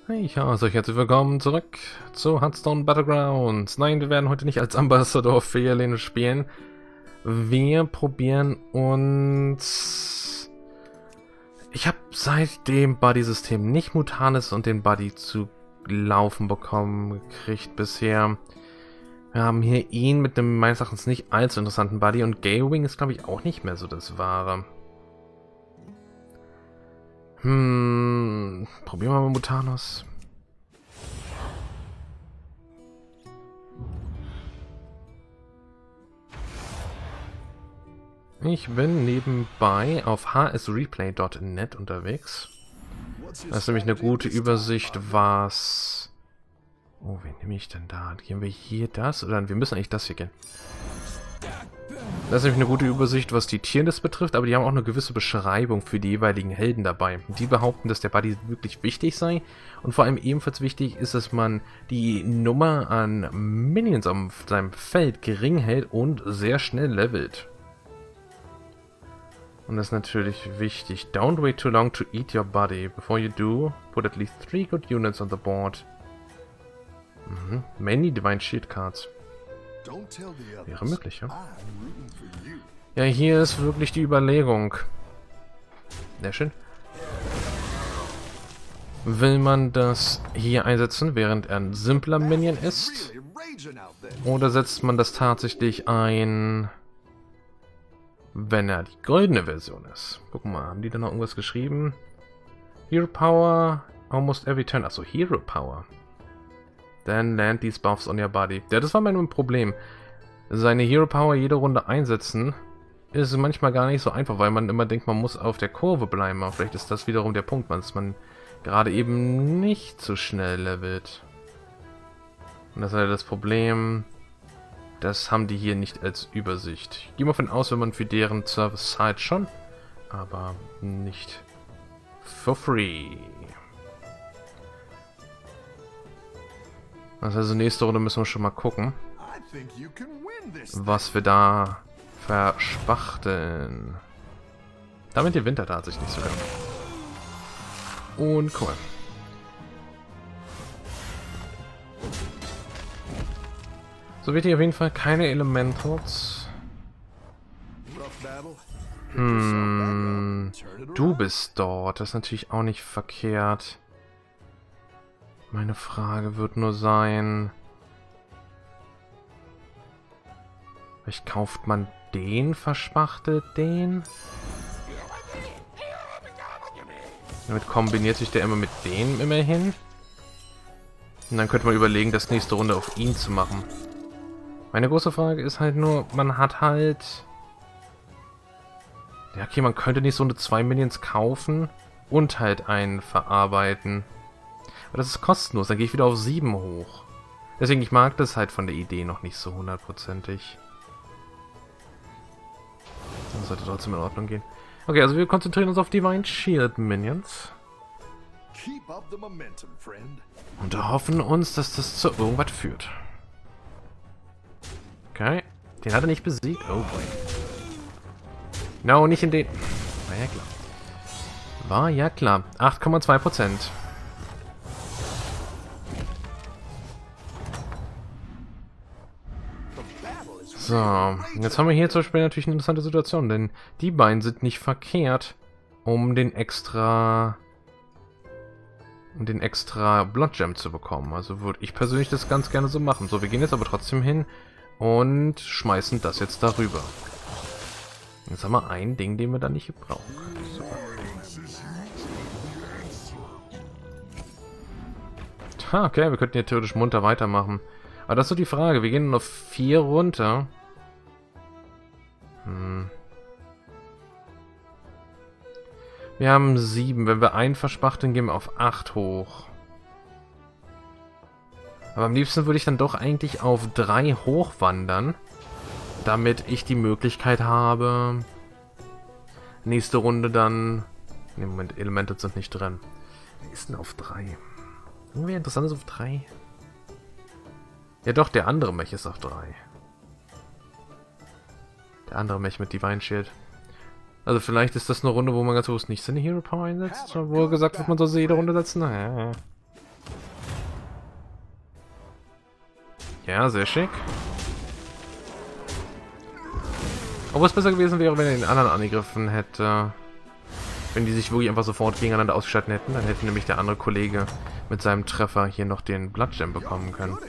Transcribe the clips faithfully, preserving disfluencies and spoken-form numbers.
Ich heiße euch herzlich willkommen zurück zu Hearthstone Battlegrounds. Nein, wir werden heute nicht als Ambassador für Jelene spielen. Wir probieren uns... Ich habe seit dem Buddy-System nicht Mutanis und den Buddy zu laufen bekommen gekriegt bisher. Wir haben hier ihn mit einem meines Erachtens nicht allzu interessanten Buddy und Galewing ist, glaube ich, auch nicht mehr so das Wahre. Hm, probieren wir mal Mutanos. Ich bin nebenbei auf h s replay punkt net unterwegs. Das ist nämlich eine gute Übersicht, was... Oh, wen nehme ich denn da? Gehen wir hier das? Oder wir müssen eigentlich das hier gehen. Das ist nämlich eine gute Übersicht, was die Tierlist betrifft, aber die haben auch eine gewisse Beschreibung für die jeweiligen Helden dabei. Die behaupten, dass der Buddy wirklich wichtig sei und vor allem ebenfalls wichtig ist, dass man die Nummer an Minions auf seinem Feld gering hält und sehr schnell levelt. Und das ist natürlich wichtig. Don't wait too long to eat your buddy. Before you do, put at least three good units on the board. Mhm. Many Divine Shield Cards. Wäre möglich, ja? Ja, hier ist wirklich die Überlegung. Sehr schön. Will man das hier einsetzen, während er ein simpler Minion ist? Oder setzt man das tatsächlich ein, wenn er die goldene Version ist? Guck mal, haben die da noch irgendwas geschrieben? Hero Power, almost every turn. Achso, Hero Power. Then land these buffs on your body. Ja, das war mein Problem. Seine Hero Power jede Runde einsetzen ist manchmal gar nicht so einfach, weil man immer denkt, man muss auf der Kurve bleiben. Aber vielleicht ist das wiederum der Punkt, dass man gerade eben nicht so schnell levelt. Und das ist halt das Problem. Das haben die hier nicht als Übersicht. Ich gehe mal von aus, wenn man für deren Service zahlt schon, aber nicht for free. Also nächste Runde müssen wir schon mal gucken, was wir da verspachteln. Damit gewinnt er tatsächlich sogar. Und cool. So wird hier auf jeden Fall keine Elementals. Hm, du bist dort. Das ist natürlich auch nicht verkehrt. Meine Frage wird nur sein... Vielleicht kauft man den, verspachtelt den? Damit kombiniert sich der immer mit dem immerhin. Und dann könnte man überlegen, das nächste Runde auf ihn zu machen. Meine große Frage ist halt nur, man hat halt... Ja, okay, man könnte nächste Runde zwei Minions kaufen und halt einen verarbeiten. Aber das ist kostenlos, dann gehe ich wieder auf sieben hoch. Deswegen, ich mag das halt von der Idee noch nicht so hundertprozentig. Das sollte trotzdem in Ordnung gehen. Okay, also wir konzentrieren uns auf Divine Shield Minions. Und hoffen uns, dass das zu irgendwas führt. Okay, den hat er nicht besiegt. Oh boy. No, nicht in den... War ja klar. War ja klar. acht Komma zwei Prozent. So, jetzt haben wir hier zum Beispiel natürlich eine interessante Situation, denn die beiden sind nicht verkehrt, um den extra um den extra Blood Gem zu bekommen. Also würde ich persönlich das ganz gerne so machen. So, wir gehen jetzt aber trotzdem hin und schmeißen das jetzt darüber. Jetzt haben wir ein Ding, den wir dann nicht gebrauchen können. Super. Ha, okay, wir könnten hier theoretisch munter weitermachen. Aber das ist so die Frage. Wir gehen nur vier runter. Hm. Wir haben sieben. Wenn wir einen verspachteln, gehen wir auf acht hoch. Aber am liebsten würde ich dann doch eigentlich auf drei hochwandern. Damit ich die Möglichkeit habe, nächste Runde dann... Ne, Moment, Elemente sind nicht drin. Wer ist denn auf drei? Irgendwie interessantes auf drei. Ja doch, der andere Mech ist auf drei. Der andere Mech mit Divine Shield. Also vielleicht ist das eine Runde, wo man ganz bewusst nicht seine Hero Power einsetzt. Wo gesagt wird, man soll sie jede Runde setzen. Naja. Ja, sehr schick. Obwohl es besser gewesen wäre, wenn er den anderen angegriffen hätte. Wenn die sich wirklich einfach sofort gegeneinander ausgeschaltet hätten, dann hätte nämlich der andere Kollege mit seinem Treffer hier noch den Bloodstem bekommen können.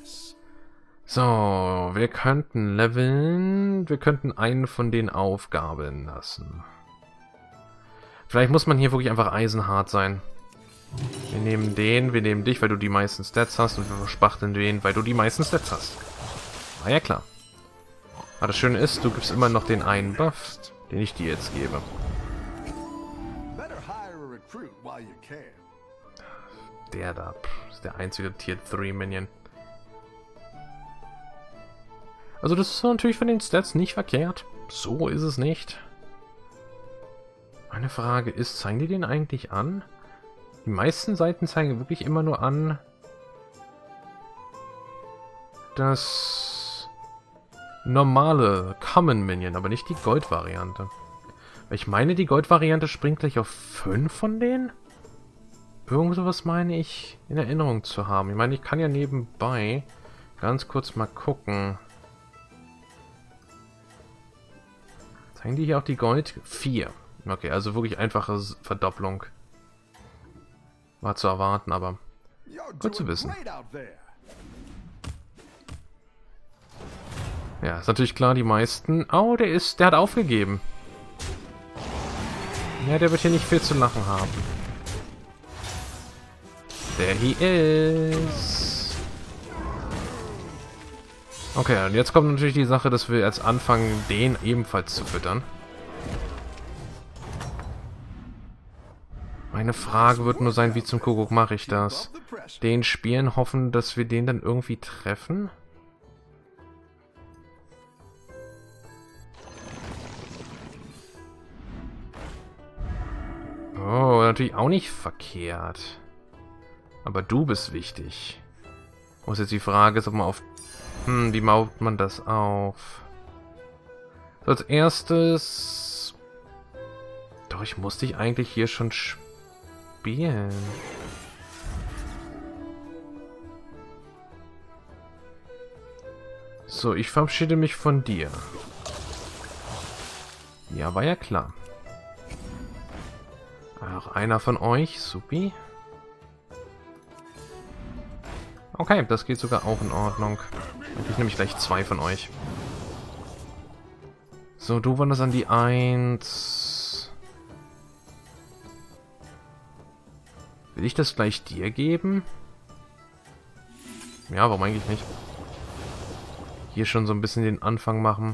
So, wir könnten leveln. Wir könnten einen von den Aufgaben lassen. Vielleicht muss man hier wirklich einfach eisenhart sein. Wir nehmen den, wir nehmen dich, weil du die meisten Stats hast, und wir verspachteln den, weil du die meisten Stats hast. War ja klar. Aber das Schöne ist, du gibst immer noch den einen Buff, den ich dir jetzt gebe. Der da ist der einzige Tier drei Minion. Also das ist natürlich von den Stats nicht verkehrt. So ist es nicht. Meine Frage ist, zeigen die den eigentlich an? Die meisten Seiten zeigen wirklich immer nur an, das normale Common Minion, aber nicht die Gold-Variante. Ich meine, die Gold-Variante springt gleich auf fünf von denen? Irgend sowas meine ich in Erinnerung zu haben. Ich meine, ich kann ja nebenbei ganz kurz mal gucken. Zeigen die hier auch die Gold? vier. Okay, also wirklich einfache Verdopplung. War zu erwarten, aber gut zu wissen. Ja, ist natürlich klar, die meisten... Oh, der ist... Der hat aufgegeben. Ja, der wird hier nicht viel zu lachen haben. There he is. Okay, und jetzt kommt natürlich die Sache, dass wir jetzt anfangen, den ebenfalls zu füttern. Meine Frage wird nur sein, wie zum Kuckuck mache ich das? Den spielen, hoffen, dass wir den dann irgendwie treffen? Oh, natürlich auch nicht verkehrt. Aber du bist wichtig. Wo ist jetzt die Frage, ist, ob man auf... Hm, wie baut man das auf? So, als erstes... Doch, ich muss dich eigentlich hier schon spielen. So, ich verabschiede mich von dir. Ja, war ja klar. Auch einer von euch, supi. Okay, das geht sogar auch in Ordnung. Dann krieg ich nämlich gleich zwei von euch. So, du wanderst an die eins. Will ich das gleich dir geben? Ja, warum eigentlich nicht? Hier schon so ein bisschen den Anfang machen.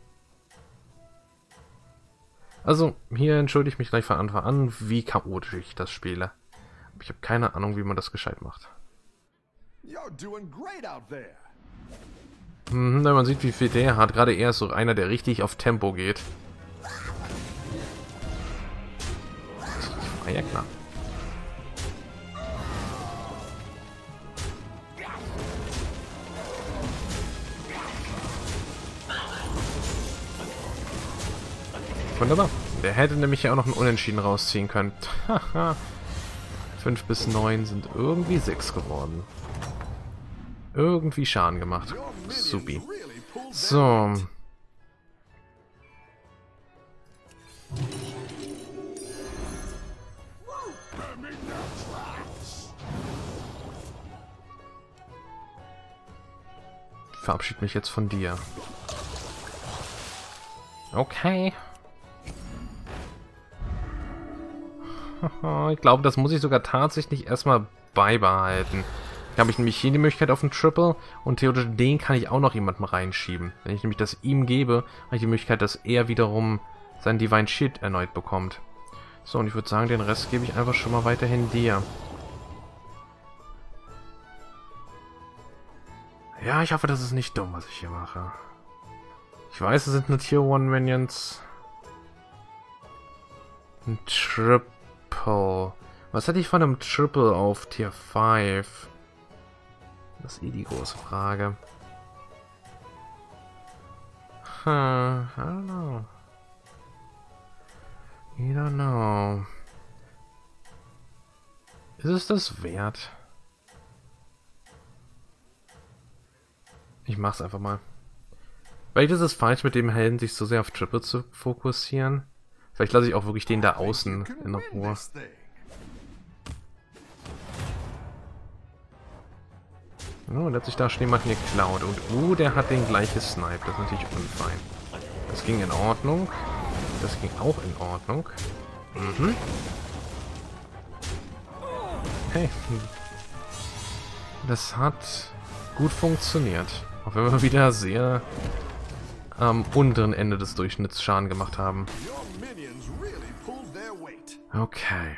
Also, hier entschuldige ich mich gleich von Anfang an, wie chaotisch ich das spiele. Ich habe keine Ahnung, wie man das gescheit macht. Mhm, wenn man sieht, wie viel der hat. Gerade er ist so einer, der richtig auf Tempo geht. Ah ja, klar. Wunderbar. Der hätte nämlich ja auch noch einen Unentschieden rausziehen können. Haha. fünf bis neun sind irgendwie sechs geworden. Irgendwie Schaden gemacht. Supi. So. Ich verabschiede mich jetzt von dir. Okay. Ich glaube, das muss ich sogar tatsächlich erstmal beibehalten. Da habe ich nämlich hier die Möglichkeit auf einen Triple und theoretisch den kann ich auch noch jemandem reinschieben. Wenn ich nämlich das ihm gebe, habe ich die Möglichkeit, dass er wiederum sein Divine Shield erneut bekommt. So, und ich würde sagen, den Rest gebe ich einfach schon mal weiterhin dir. Ja, ich hoffe, das ist nicht dumm, was ich hier mache. Ich weiß, es sind nur Tier eins Minions. Ein Triple. Was hätte ich von einem Triple auf Tier fünf? Das ist eh die große Frage. Huh, I don't know. I don't know. Ist es das wert? Ich mach's einfach mal. Vielleicht ist es falsch, mit dem Helden sich so sehr auf Triple zu fokussieren. Vielleicht lasse ich auch wirklich den da außen in Ruhe. Oh, der hat sich da schon jemanden geklaut. Und uh, der hat den gleich gesniped. Das ist natürlich unfein. Das ging in Ordnung. Das ging auch in Ordnung. Mhm. Hey. Das hat gut funktioniert. Auch wenn wir wieder sehr am unteren Ende des Durchschnitts Schaden gemacht haben. Okay.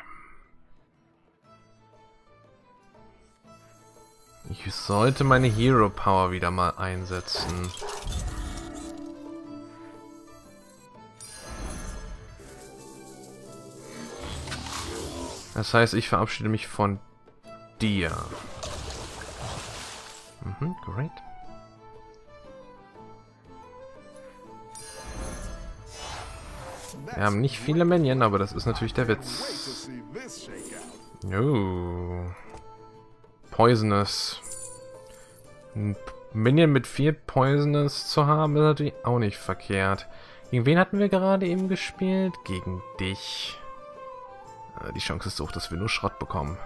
Ich sollte meine Hero Power wieder mal einsetzen. Das heißt, ich verabschiede mich von dir. Mhm, great. Wir haben nicht viele Minion, aber das ist natürlich der Witz. Oh. Poisonous. Ein Minion mit viel Poisonous zu haben, ist natürlich auch nicht verkehrt. Gegen wen hatten wir gerade eben gespielt? Gegen dich. Die Chance ist hoch, dass wir nur Schrott bekommen.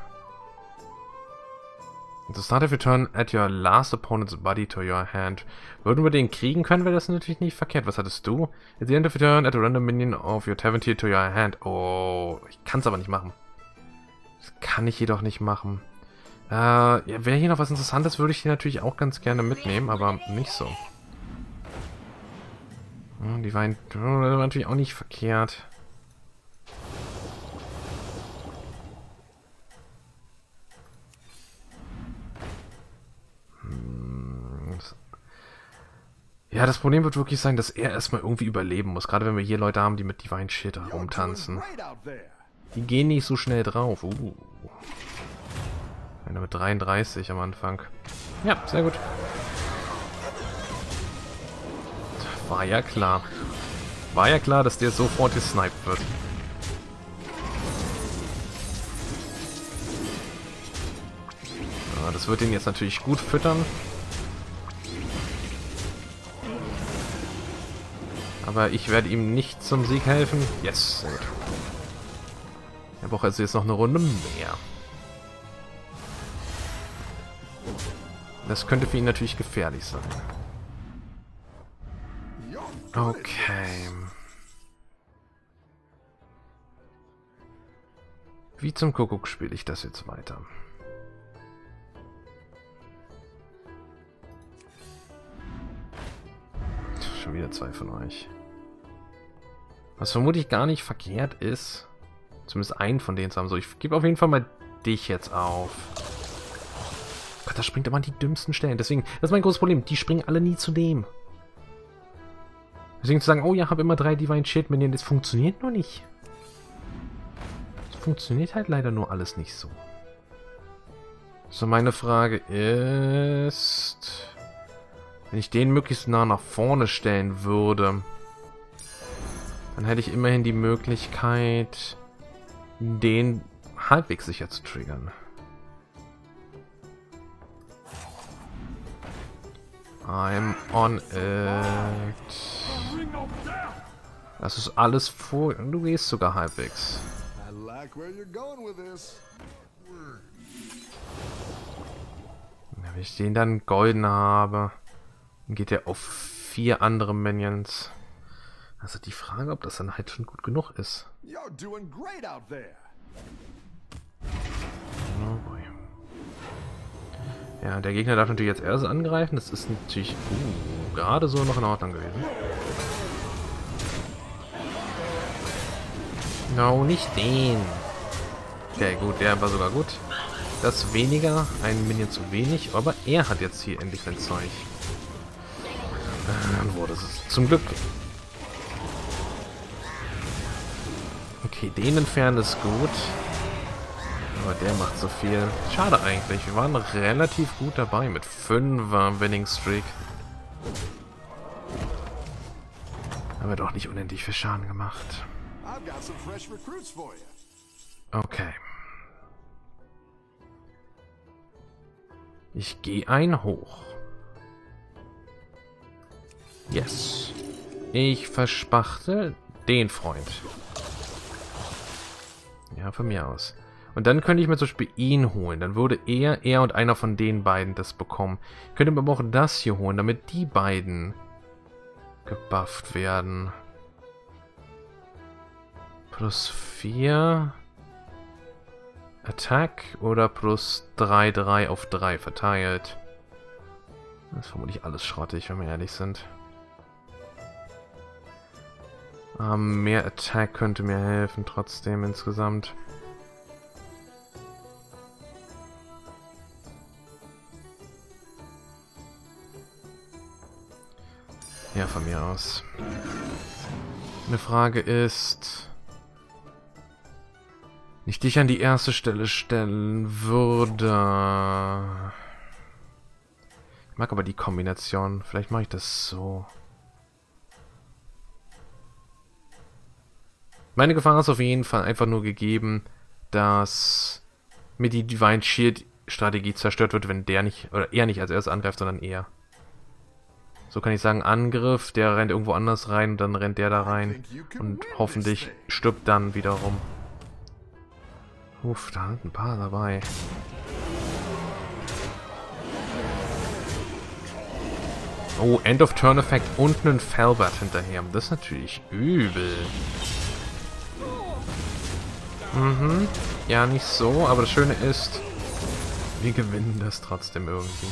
The start of your turn, add your last opponent's body to your hand. Würden wir den kriegen können, wäre das natürlich nicht verkehrt. Was hattest du? At the end of your turn, add a random minion of your tavern tier to your hand. Oh, ich kann es aber nicht machen. Das kann ich jedoch nicht machen. Äh, ja, wäre hier noch was Interessantes, würde ich hier natürlich auch ganz gerne mitnehmen, aber nicht so. Hm, die waren natürlich auch nicht verkehrt. Ja, das Problem wird wirklich sein, dass er erstmal irgendwie überleben muss. Gerade wenn wir hier Leute haben, die mit Divine Shit rumtanzen. Die gehen nicht so schnell drauf. Uh. Einer mit dreiunddreißig am Anfang. Ja, sehr gut. War ja klar. War ja klar, dass der sofort gesniped wird. Ja, das wird ihn jetzt natürlich gut füttern. Aber ich werde ihm nicht zum Sieg helfen. Yes, sehr gut. Er braucht also jetzt noch eine Runde mehr. Das könnte für ihn natürlich gefährlich sein. Okay. Wie zum Kuckuck spiele ich das jetzt weiter? Schon wieder zwei von euch. Was vermutlich gar nicht verkehrt ist, zumindest einen von denen zu haben. So, ich gebe auf jeden Fall mal dich jetzt auf. Gott, das springt immer an die dümmsten Stellen. Deswegen, das ist mein großes Problem. Die springen alle nie zu dem. Deswegen zu sagen, oh ja, habe immer drei Divine Shield Minion, das funktioniert nur nicht. Das funktioniert halt leider nur alles nicht so. So, meine Frage ist... Wenn ich den möglichst nah nach vorne stellen würde, dann hätte ich immerhin die Möglichkeit, den halbwegs sicher zu triggern. I'm on it. Das ist alles vor... Du gehst sogar halbwegs. Wenn ich den dann golden habe, dann geht er auf vier andere Minions. Also die Frage, ob das dann halt schon gut genug ist. Oh boy. Ja, der Gegner darf natürlich jetzt erst angreifen. Das ist natürlich uh, gerade so noch in Ordnung gewesen. No, nicht den. Okay, gut, der war sogar gut. Das weniger, ein Minion zu wenig, aber er hat jetzt hier endlich sein Zeug. Dann wurde es zum Glück. Okay, den entfernen ist gut. Aber der macht so viel. Schade eigentlich. Wir waren relativ gut dabei mit fünfer Winning Streak. Haben wir doch nicht unendlich viel Schaden gemacht. Okay. Ich gehe ein hoch. Yes. Ich verspachtel den Freund. Ja, von mir aus. Und dann könnte ich mir zum Beispiel ihn holen. Dann würde er, er und einer von den beiden das bekommen. Ich könnte mir aber auch das hier holen, damit die beiden gebufft werden. Plus vier Attack oder plus drei, drei auf drei verteilt. Das ist vermutlich alles schrottig, wenn wir ehrlich sind. Ähm, mehr Attack könnte mir helfen, trotzdem insgesamt. Ja, von mir aus. Eine Frage ist... Ich dich an die erste Stelle stellen würde... Ich mag aber die Kombination. Vielleicht mache ich das so. Meine Gefahr ist auf jeden Fall einfach nur gegeben, dass mir die Divine Shield Strategie zerstört wird, wenn der nicht, oder er nicht als erstes angreift, sondern er. So kann ich sagen, Angriff, der rennt irgendwo anders rein, dann rennt der da rein und hoffentlich stirbt dann wiederum. Uff, da sind ein paar dabei. Oh, End of Turn Effekt und einen Felbat hinterher. Das ist natürlich übel. Mhm. Ja, nicht so, aber das Schöne ist, wir gewinnen das trotzdem irgendwie.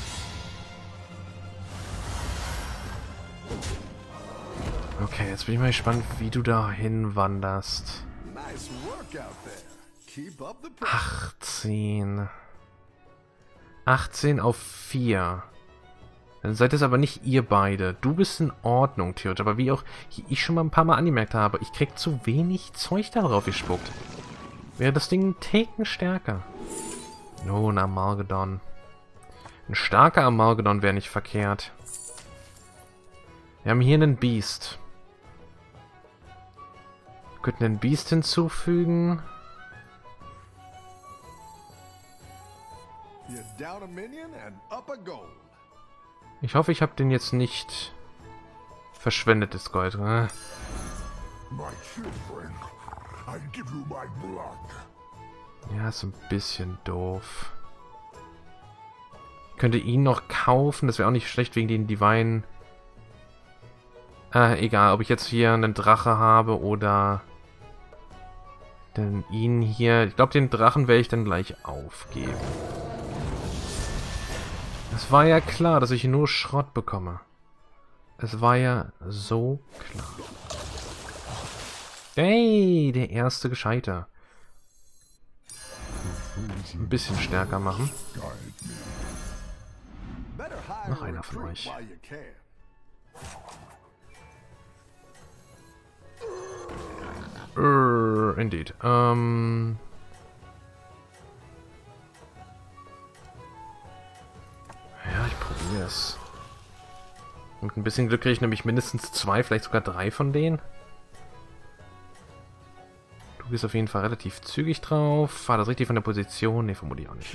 Okay, jetzt bin ich mal gespannt, wie du da hinwanderst. achtzehn. achtzehn auf vier. Dann seid es aber nicht ihr beide. Du bist in Ordnung, theoretisch. Aber wie auch ich schon mal ein paar Mal angemerkt habe, ich krieg zu wenig Zeug darauf gespuckt. Wäre das Ding ein Taken stärker. Oh, ein Amalgadon. Ein starker Amalgadon wäre nicht verkehrt. Wir haben hier einen Beast. Wir könnten einen Beast hinzufügen. Ich hoffe, ich habe den jetzt nicht verschwendetes Gold. Äh. Ja, ist ein bisschen doof. Ich könnte ihn noch kaufen, das wäre auch nicht schlecht wegen den Divine. Äh, egal, ob ich jetzt hier einen Drache habe oder denn ihn hier. Ich glaube, den Drachen werde ich dann gleich aufgeben. Es war ja klar, dass ich nur Schrott bekomme. Es war ja so klar. Hey, der erste Gescheiter. Ein bisschen stärker machen. Noch einer von euch. Uh, indeed. Ähm... Ja, ich probiere es. Mit ein bisschen Glück kriege ich nämlich mindestens zwei, vielleicht sogar drei von denen. Du bist auf jeden Fall relativ zügig drauf. War das richtig von der Position? Ne, vermutlich auch nicht.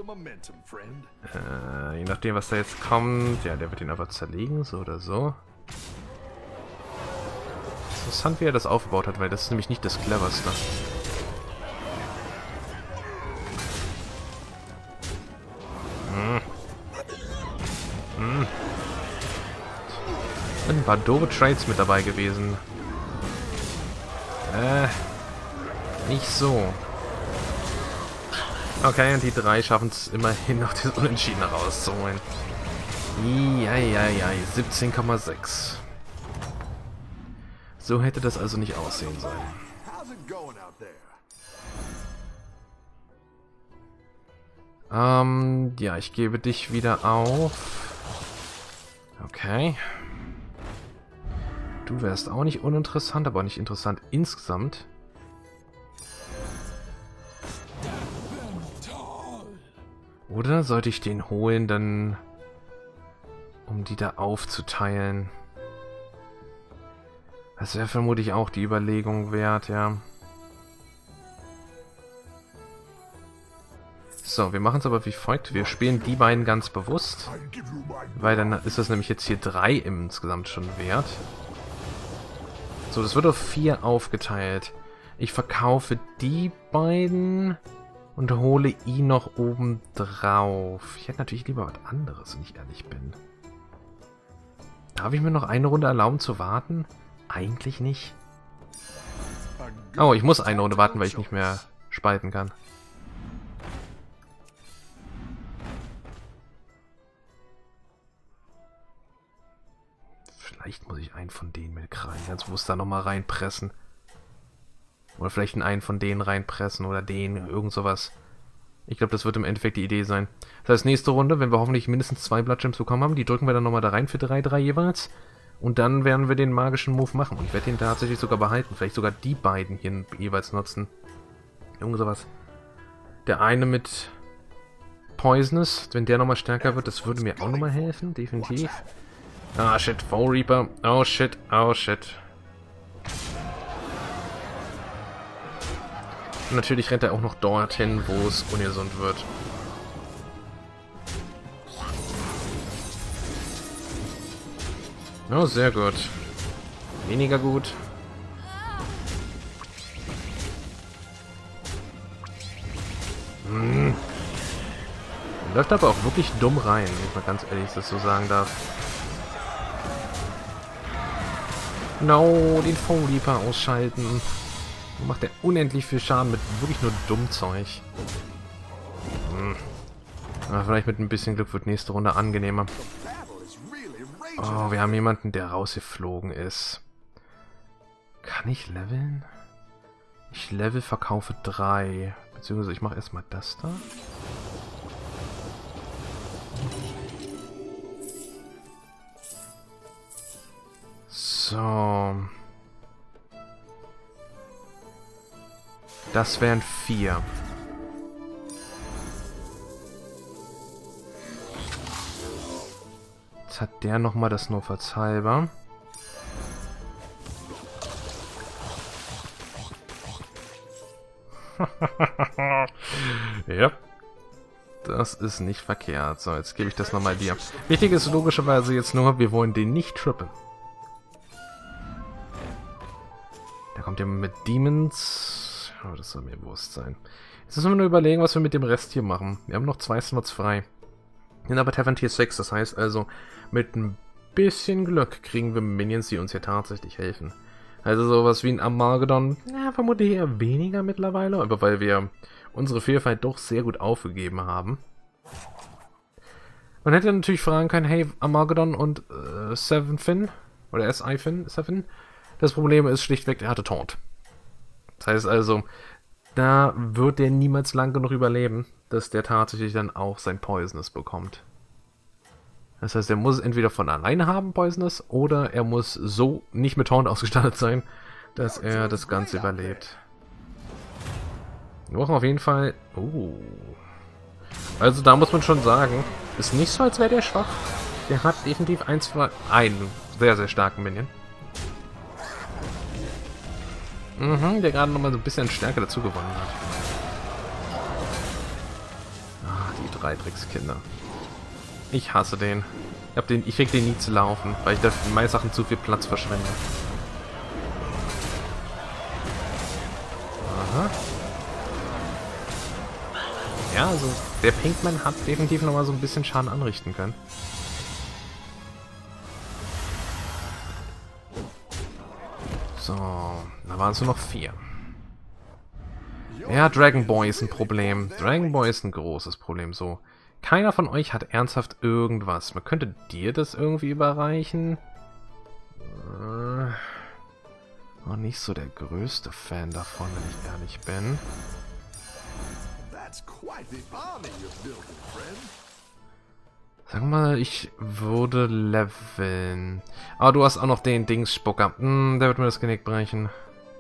Äh, je nachdem, was da jetzt kommt. Ja, der wird ihn einfach zerlegen, so oder so. Interessant, wie er das aufgebaut hat, weil das ist nämlich nicht das Cleverste. Hm. Hm. Ein paar doofe Trades mit dabei gewesen. Äh, nicht so. Okay, und die drei schaffen es immerhin noch das Unentschieden rauszuholen. Eieiei, siebzehn Komma sechs. So hätte das also nicht aussehen sollen. Ähm, ja, ich gebe dich wieder auf. Okay. Du wärst auch nicht uninteressant, aber auch nicht interessant insgesamt. Oder sollte ich den holen, dann um die da aufzuteilen? Das wäre vermutlich auch die Überlegung wert, ja. So, wir machen es aber wie folgt. Wir spielen die beiden ganz bewusst. Weil dann ist das nämlich jetzt hier drei insgesamt schon wert. So, das wird auf vier aufgeteilt. Ich verkaufe die beiden und hole ihn noch oben drauf. Ich hätte natürlich lieber was anderes, wenn ich ehrlich bin. Darf ich mir noch eine Runde erlauben zu warten? Eigentlich nicht. Oh, ich muss eine Runde warten, weil ich nicht mehr spalten kann. Vielleicht muss ich einen von denen mit rein. Jetzt muss da nochmal reinpressen. Oder vielleicht einen von denen reinpressen oder den, irgend sowas. Ich glaube, das wird im Endeffekt die Idee sein. Das heißt, nächste Runde, wenn wir hoffentlich mindestens zwei Blood Gems bekommen haben, die drücken wir dann nochmal da rein für drei drei jeweils. Und dann werden wir den magischen Move machen. Und ich werde den tatsächlich sogar behalten. Vielleicht sogar die beiden hier jeweils nutzen. Irgend sowas. Der eine mit Poisonous, wenn der nochmal stärker wird, das würde mir auch nochmal helfen, definitiv. Ah, shit, Foe Reaper. Oh, shit, oh, shit. Und natürlich rennt er auch noch dorthin, wo es ungesund wird. Oh, sehr gut. Weniger gut. Hm. Läuft aber auch wirklich dumm rein, wenn ich mal ganz ehrlich das so sagen darf. No, den Foe Reaper ausschalten. Macht er unendlich viel Schaden mit wirklich nur dumm Zeug. Hm. Aber vielleicht mit ein bisschen Glück wird nächste Runde angenehmer. Oh, wir haben jemanden, der rausgeflogen ist. Kann ich leveln? Ich level, verkaufe drei. Beziehungsweise ich mache erstmal das da. So. Das wären vier. Jetzt hat der nochmal das Notfallshalber. Ja. Das ist nicht verkehrt. So, jetzt gebe ich das nochmal dir. Wichtig ist logischerweise jetzt nur, wir wollen den nicht trippen. Da kommt jemand mit Demons. Oh, das soll mir bewusst sein. Jetzt müssen wir nur überlegen, was wir mit dem Rest hier machen. Wir haben noch zwei Slots frei. Wir sind aber Tavern Tier sechs, das heißt also, mit ein bisschen Glück kriegen wir Minions, die uns hier tatsächlich helfen. Also sowas wie ein Amargadon, ja, vermutlich eher weniger mittlerweile, aber weil wir unsere Vielfalt doch sehr gut aufgegeben haben. Man hätte natürlich fragen können, hey, Amargadon und äh, Seven Fin, oder S I Fin, Seven, das Problem ist schlichtweg, er hatte Taunt. Das heißt also, da wird der niemals lang genug überleben, dass der tatsächlich dann auch sein Poisonous bekommt. Das heißt, er muss entweder von alleine haben, Poisonous, oder er muss so nicht mit Taunt ausgestattet sein, dass er das Ganze überlebt. Wir brauchen auf jeden Fall... Oh. Also da muss man schon sagen, ist nicht so, als wäre der schwach. Der hat definitiv ein, zwei, einen sehr, sehr starken Minion. Mhm, der gerade nochmal so ein bisschen Stärke dazu gewonnen hat. Ah, die drei Dreckskinder. Ich hasse den. Ich, hab den. ich krieg den nie zu laufen, weil ich da in meinen Sachen zu viel Platz verschwende. Aha. Ja, also der Pinkman hat definitiv nochmal so ein bisschen Schaden anrichten können. So, da waren es nur noch vier. Ja, Dragon Boy ist ein Problem. Dragon Boy ist ein großes Problem. So, keiner von euch hat ernsthaft irgendwas. Man könnte dir das irgendwie überreichen. Äh, auch nicht so der größte Fan davon, wenn ich ehrlich bin. Sag mal, ich würde leveln. Aber du hast auch noch den Dingsspucker. Hm, der wird mir das Genick brechen.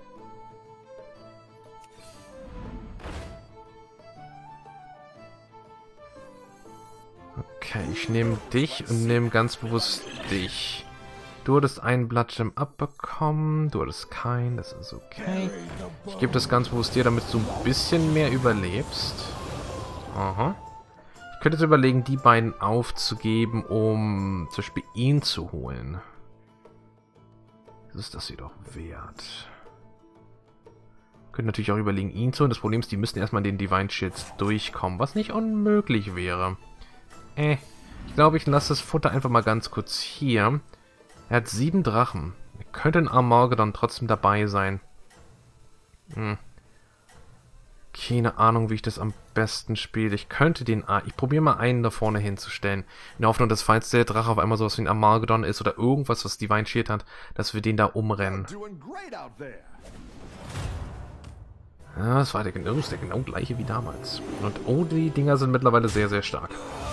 Okay, ich nehme dich und nehme ganz bewusst dich. Du hattest einen Blood Gem abbekommen, du hattest keinen, das ist okay. Ich gebe das ganz bewusst dir, damit du ein bisschen mehr überlebst. Aha. Ich könnte jetzt überlegen, die beiden aufzugeben, um zum Beispiel ihn zu holen. Das ist das hier doch wert. Könnte natürlich auch überlegen, ihn zu holen. Das Problem ist, die müssten erstmal in den Divine Shields durchkommen, was nicht unmöglich wäre. Äh, ich glaube, ich lasse das Futter einfach mal ganz kurz hier. Er hat sieben Drachen. Könnte ein Armageddon trotzdem dabei sein. Hm. Keine Ahnung, wie ich das am besten spiele. Ich könnte den... Ich probiere mal einen da vorne hinzustellen. In der Hoffnung, dass falls der Drache auf einmal sowas wie ein Armageddon ist oder irgendwas, was Divine Shield hat, dass wir den da umrennen. Ja, das war der, das ist der genau gleiche wie damals. Und oh, die Dinger sind mittlerweile sehr, sehr stark.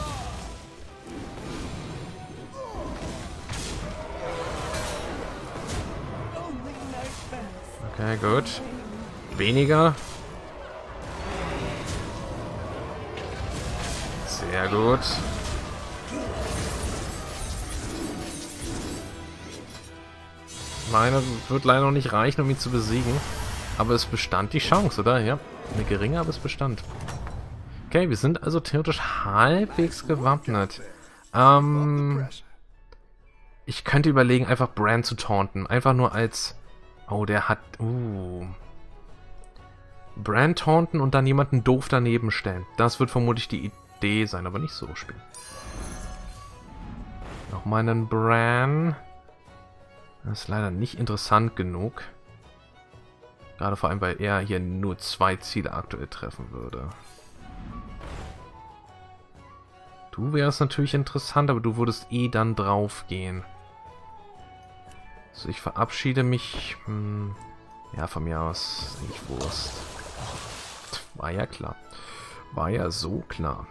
Okay, gut. Weniger. Sehr gut. Meine wird leider noch nicht reichen, um ihn zu besiegen. Aber es bestand die Chance, oder? Ja, eine geringe, aber es bestand. Okay, wir sind also theoretisch halbwegs gewappnet. Ähm, ich könnte überlegen, einfach Bran zu taunten. Einfach nur als... Oh, der hat... Uh... Bran taunten und dann jemanden doof daneben stellen. Das wird vermutlich die Idee sein, aber nicht so spielen. Nochmal einen Bran. Das ist leider nicht interessant genug. Gerade vor allem, weil er hier nur zwei Ziele aktuell treffen würde. Du wärst natürlich interessant, aber du würdest eh dann drauf gehen. So, ich verabschiede mich. Hm, ja, von mir aus. Ich Wurst. War ja klar. War ja so klar.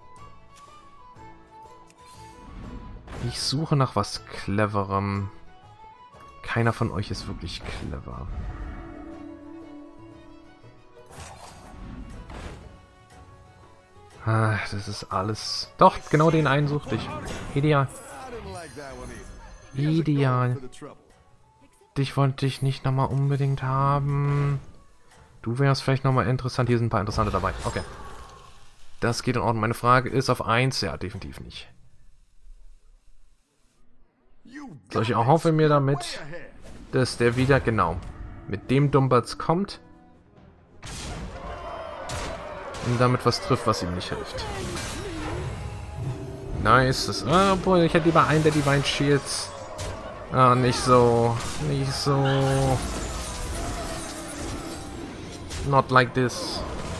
Ich suche nach was Cleverem. Keiner von euch ist wirklich clever. Ah, das ist alles... Doch, genau den einen suchte ich. Ideal. Ideal. Dich wollte ich nicht nochmal unbedingt haben. Du wärst vielleicht nochmal interessant. Hier sind ein paar interessante dabei. Okay. Das geht in Ordnung. Meine Frage ist auf eins. Ja, definitiv nicht. So, ich erhoffe mir damit, dass der wieder, genau, mit dem Dumbatz kommt. Und damit was trifft, was ihm nicht hilft. Nice. Das, ah, obwohl, ich hätte lieber einen der Divine Shields. Ah, nicht so. Nicht so. Not like this.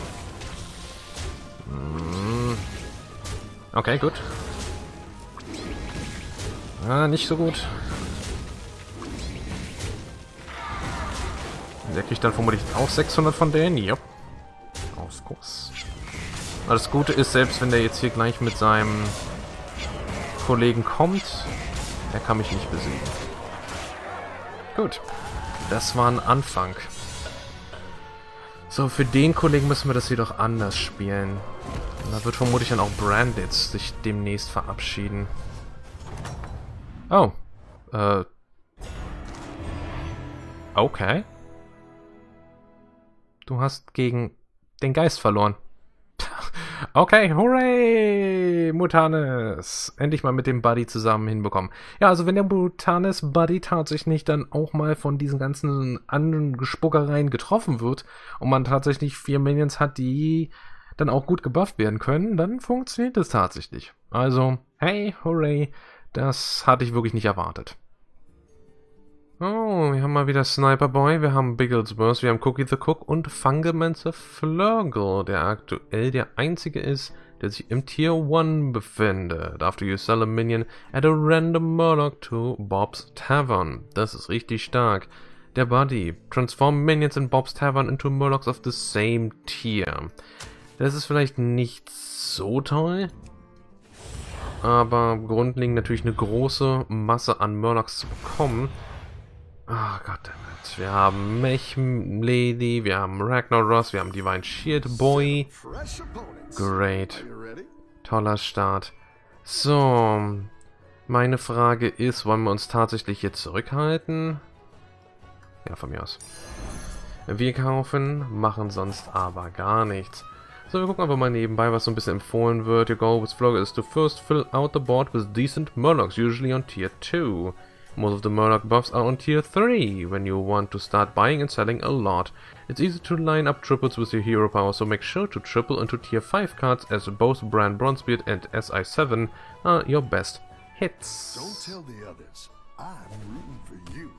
Hm. Okay, gut. Ah, nicht so gut. Der kriegt dann vermutlich auch sechshundert von denen. Jupp. Aus Kurs. Aber das Gute ist, selbst wenn der jetzt hier gleich mit seinem Kollegen kommt, er kann mich nicht besiegen. Gut. Das war ein Anfang. So, für den Kollegen müssen wir das jedoch anders spielen. Und da wird vermutlich dann auch Branditz sich demnächst verabschieden. Oh. Äh. Okay. Du hast gegen den Geist verloren. Okay, hooray! Mutanes! Endlich mal mit dem Buddy zusammen hinbekommen. Ja, also wenn der Mutanes-Buddy tatsächlich dann auch mal von diesen ganzen anderen Gespuckereien getroffen wird und man tatsächlich vier Minions hat, die dann auch gut gebufft werden können, dann funktioniert das tatsächlich. Also, hey, hooray! Das hatte ich wirklich nicht erwartet. Oh, wir haben mal wieder Sniper Boy, wir haben Bigglesworth, wir haben Cookie the Cook und Fungamancer Flurgle, der aktuell der einzige ist, der sich im Tier eins befindet. After you sell a minion, add a random Murloc to Bob's Tavern. Das ist richtig stark. Der Buddy. Transform Minions in Bob's Tavern into Murlocs of the same tier. Das ist vielleicht nicht so toll, aber grundlegend natürlich eine große Masse an Murlocs zu bekommen. Ah, oh, goddammit. Wir haben Mech Lady, wir haben Ragnaros, wir haben Divine Shield Boy. Great. Toller Start. So. Meine Frage ist, wollen wir uns tatsächlich hier zurückhalten? Ja, von mir aus. Wir kaufen, machen sonst aber gar nichts. So, wir gucken einfach mal nebenbei, was so ein bisschen empfohlen wird. Your goal with Flogger is to first fill out the board with decent Murlocs, usually on tier two. Most of the Murloc buffs are on tier three, when you want to start buying and selling a lot. It's easy to line up triples with your hero power, so make sure to triple into tier five cards, as both Bran Bronzebeard and S I seven are your best hits. Don't tell the others. I'm rooting for you.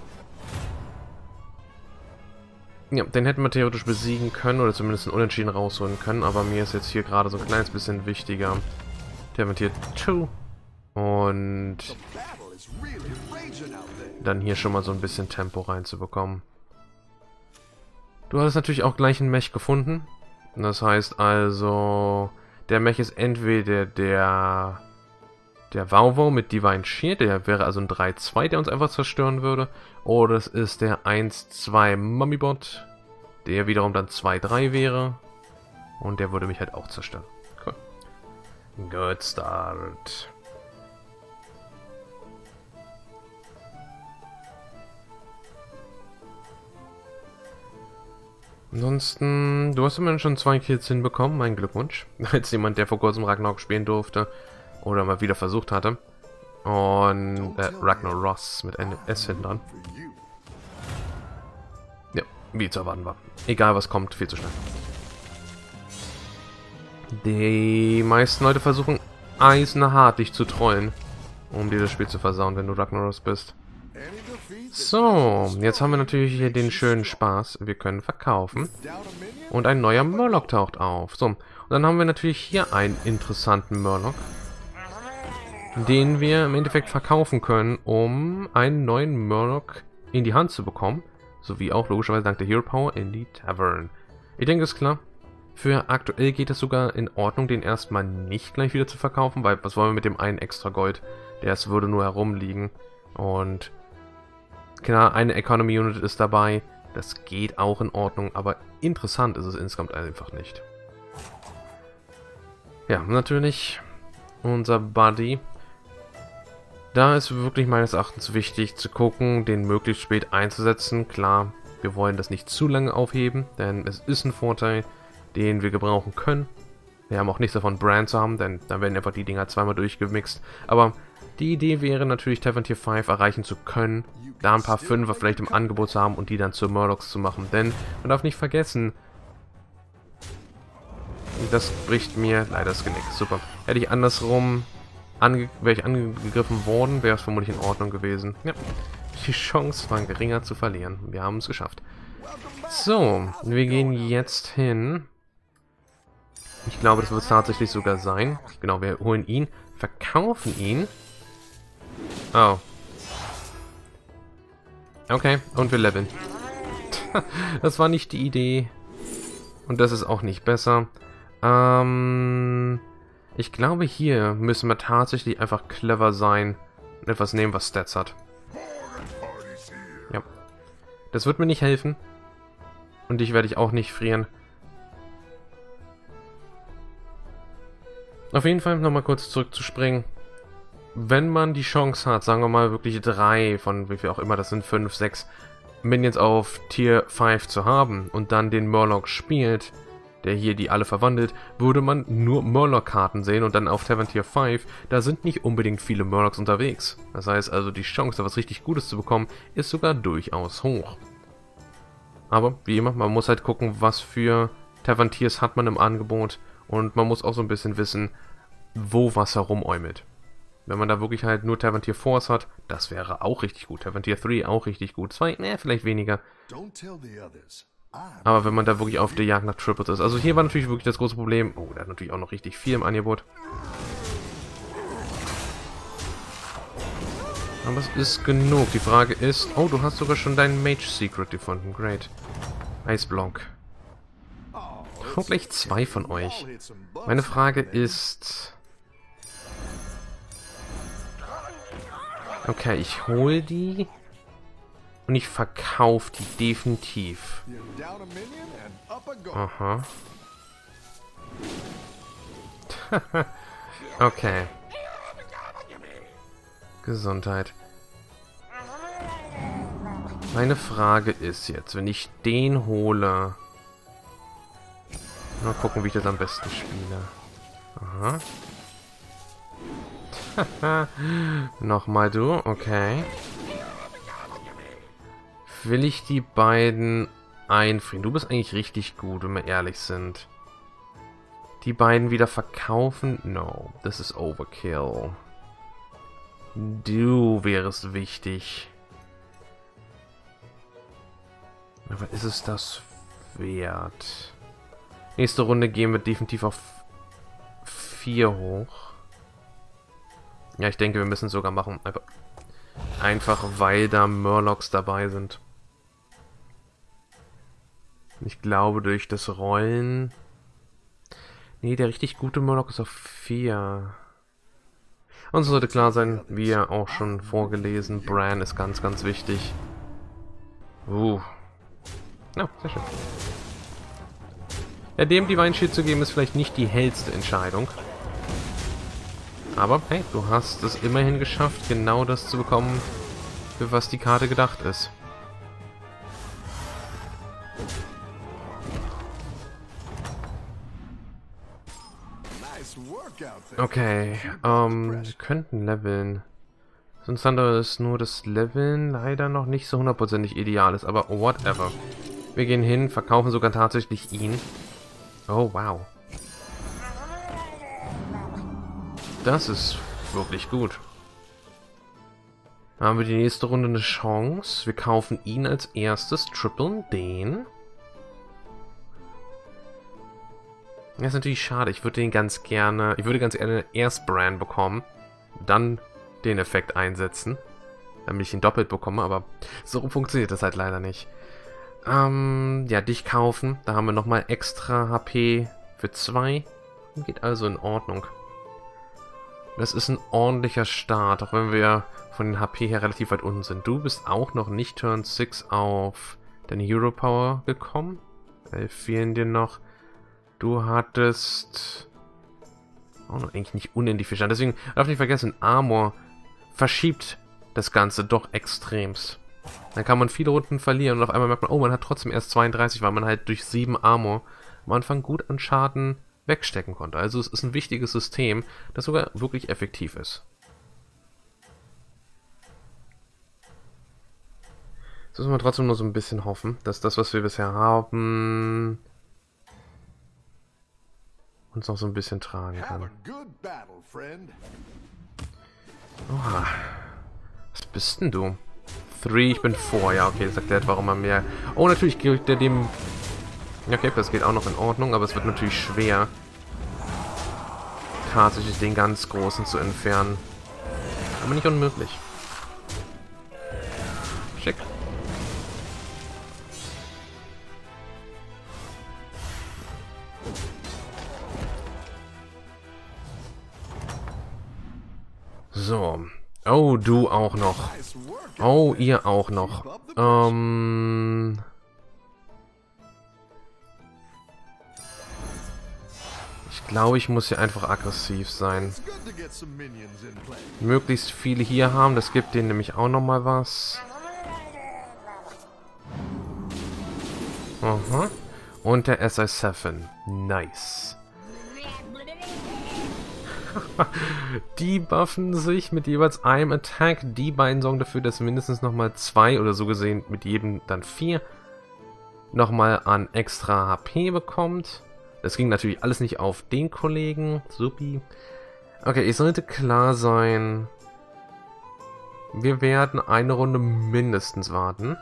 Ja, den hätten wir theoretisch besiegen können, oder zumindest einen Unentschieden rausholen können, aber mir ist jetzt hier gerade so ein kleines bisschen wichtiger. Der wird hier zwei und dann hier schon mal so ein bisschen Tempo reinzubekommen. Du hast natürlich auch gleich einen Mech gefunden. Das heißt also, der Mech ist entweder der der Wow-Wow mit Divine Shield, der wäre also ein drei zwei, der uns einfach zerstören würde. Oder es ist der eins zwei Mummybot, der wiederum dann zwei drei wäre. Und der würde mich halt auch zerstören. Cool. Good start. Ansonsten, du hast immerhin schon zwei Kills hinbekommen, mein Glückwunsch. Als jemand, der vor kurzem Ragnarok spielen durfte. Oder mal wieder versucht hatte. Und äh, Ragnaros mit N S hinten dran. Ja, wie zu erwarten war. Egal was kommt, viel zu schnell. Die meisten Leute versuchen eisenhart dich zu trollen, um dir das Spiel zu versauen, wenn du Ragnaros bist. So, jetzt haben wir natürlich hier den schönen Spaß. Wir können verkaufen. Und ein neuer Murloc taucht auf. So, und dann haben wir natürlich hier einen interessanten Murloc, den wir im Endeffekt verkaufen können, um einen neuen Murloc in die Hand zu bekommen. Sowie auch logischerweise dank der Hero Power in die Tavern. Ich denke, ist klar. Für aktuell geht es sogar in Ordnung, den erstmal nicht gleich wieder zu verkaufen, weil was wollen wir mit dem einen extra Gold? Der es würde nur herumliegen. Und klar, eine Economy Unit ist dabei. Das geht auch in Ordnung, aber interessant ist es insgesamt einfach nicht. Ja, natürlich unser Buddy. Da ist wirklich meines Erachtens wichtig zu gucken, den möglichst spät einzusetzen. Klar, wir wollen das nicht zu lange aufheben, denn es ist ein Vorteil, den wir gebrauchen können. Wir haben auch nichts davon, Bran zu haben, denn dann werden einfach die Dinger zweimal durchgemixt. Aber die Idee wäre natürlich, Tavern Tier fünf erreichen zu können, da ein paar Fünfer vielleicht im Angebot zu haben und die dann zu Murlocs zu machen. Denn man darf nicht vergessen, das bricht mir leider das Genick. Super. Hätte ich andersrum... Ange wäre ich angegriffen worden, wäre es vermutlich in Ordnung gewesen. Ja, die Chance war geringer zu verlieren. Wir haben es geschafft. So, wir gehen jetzt hin. Ich glaube, das wird es tatsächlich sogar sein. Genau, wir holen ihn, verkaufen ihn. Oh. Okay, und wir leveln. Das war nicht die Idee. Und das ist auch nicht besser. Ähm... Ich glaube, hier müssen wir tatsächlich einfach clever sein und etwas nehmen, was Stats hat. Ja. Das wird mir nicht helfen. Und dich werde ich auch nicht frieren. Auf jeden Fall nochmal kurz zurückzuspringen. Wenn man die Chance hat, sagen wir mal wirklich drei von wie viel auch immer, das sind fünf, sechs Minions auf Tier fünf zu haben und dann den Murloc spielt, der hier die alle verwandelt, würde man nur Murloc-Karten sehen und dann auf Tavern Tier fünf, da sind nicht unbedingt viele Murlocs unterwegs. Das heißt also, die Chance, da was richtig Gutes zu bekommen, ist sogar durchaus hoch. Aber, wie immer, man muss halt gucken, was für Tavern Tiers hat man im Angebot und man muss auch so ein bisschen wissen, wo was herumäumelt. Wenn man da wirklich halt nur Tavern Tier vier hat, das wäre auch richtig gut. Tavern Tier drei auch richtig gut. zwei, ne, vielleicht weniger. Aber wenn man da wirklich auf der Jagd nach Triples ist. Also hier war natürlich wirklich das große Problem. Oh, der hat natürlich auch noch richtig viel im Angebot. Aber es ist genug. Die Frage ist... Oh, du hast sogar schon deinen Mage Secret gefunden. Great. Eisblock. Und gleich zwei von euch. Meine Frage ist... Okay, ich hole die... Und ich verkaufe die definitiv. Aha. Okay. Gesundheit. Meine Frage ist jetzt, wenn ich den hole, Mal gucken, wie ich das am besten spiele. Aha. Nochmal du, okay. Will ich die beiden einfrieren? Du bist eigentlich richtig gut, wenn wir ehrlich sind. Die beiden wieder verkaufen? No, das ist Overkill. Du wärst wichtig. Aber ist es das wert? Nächste Runde gehen wir definitiv auf vier hoch. Ja, ich denke, wir müssen es sogar machen. Einfach, einfach weil da Murlocs dabei sind. Ich glaube, durch das Rollen... Nee, der richtig gute Murloc ist auf vier. Und so sollte klar sein, wie ja auch schon vorgelesen, Bran ist ganz, ganz wichtig. Uh. Ja, sehr schön. Ja, dem Divine Shield zu geben, ist vielleicht nicht die hellste Entscheidung. Aber, hey, du hast es immerhin geschafft, genau das zu bekommen, für was die Karte gedacht ist. Okay, ähm, wir könnten leveln. Sonst ist nur das Leveln leider noch nicht so hundertprozentig ideal ist, aber whatever. Wir gehen hin, verkaufen sogar tatsächlich ihn. Oh, wow. Das ist wirklich gut. Dann haben wir die nächste Runde eine Chance. Wir kaufen ihn als erstes, trippeln den. Das ist natürlich schade. Ich würde den ganz gerne... Ich würde ganz gerne erst Bran bekommen. Dann den Effekt einsetzen. Damit ich ihn doppelt bekomme. Aber so funktioniert das halt leider nicht. Ähm, ja, dich kaufen. Da haben wir nochmal extra H P für zwei. Geht also in Ordnung. Das ist ein ordentlicher Start. Auch wenn wir von den H P her relativ weit unten sind. Du bist auch noch nicht Turn sechs auf deine Hero Power gekommen. Elf fehlen dir noch. Du hattest auch noch eigentlich nicht unendlich viel Stand. Deswegen darf nicht vergessen, Armor verschiebt das Ganze doch extremst. Dann kann man viele Runden verlieren und auf einmal merkt man, oh, man hat trotzdem erst zweiunddreißig, weil man halt durch sieben Armor am Anfang gut an Schaden wegstecken konnte. Also es ist ein wichtiges System, das sogar wirklich effektiv ist. Jetzt müssen wir trotzdem nur so ein bisschen hoffen, dass das, was wir bisher haben, uns noch so ein bisschen tragen kann. Oha. Was bist denn du? Three, ich bin four. Ja, okay, das erklärt, warum man mehr... Oh, natürlich kriegt der dem... Okay, das geht auch noch in Ordnung, aber es wird natürlich schwer, tatsächlich den ganz Großen zu entfernen. Aber nicht unmöglich. Schick. So. Oh, du auch noch. Oh, ihr auch noch. Ähm... Ich glaube, ich muss hier einfach aggressiv sein. Möglichst viele hier haben, das gibt denen nämlich auch nochmal was. Aha. Und der S I sieben. Nice. Die buffen sich mit jeweils einem Attack. Die beiden sorgen dafür, dass mindestens nochmal zwei oder so gesehen mit jedem dann vier nochmal an extra H P bekommt. Das ging natürlich alles nicht auf den Kollegen. Supi. Okay, es sollte klar sein. Wir werden eine Runde mindestens warten.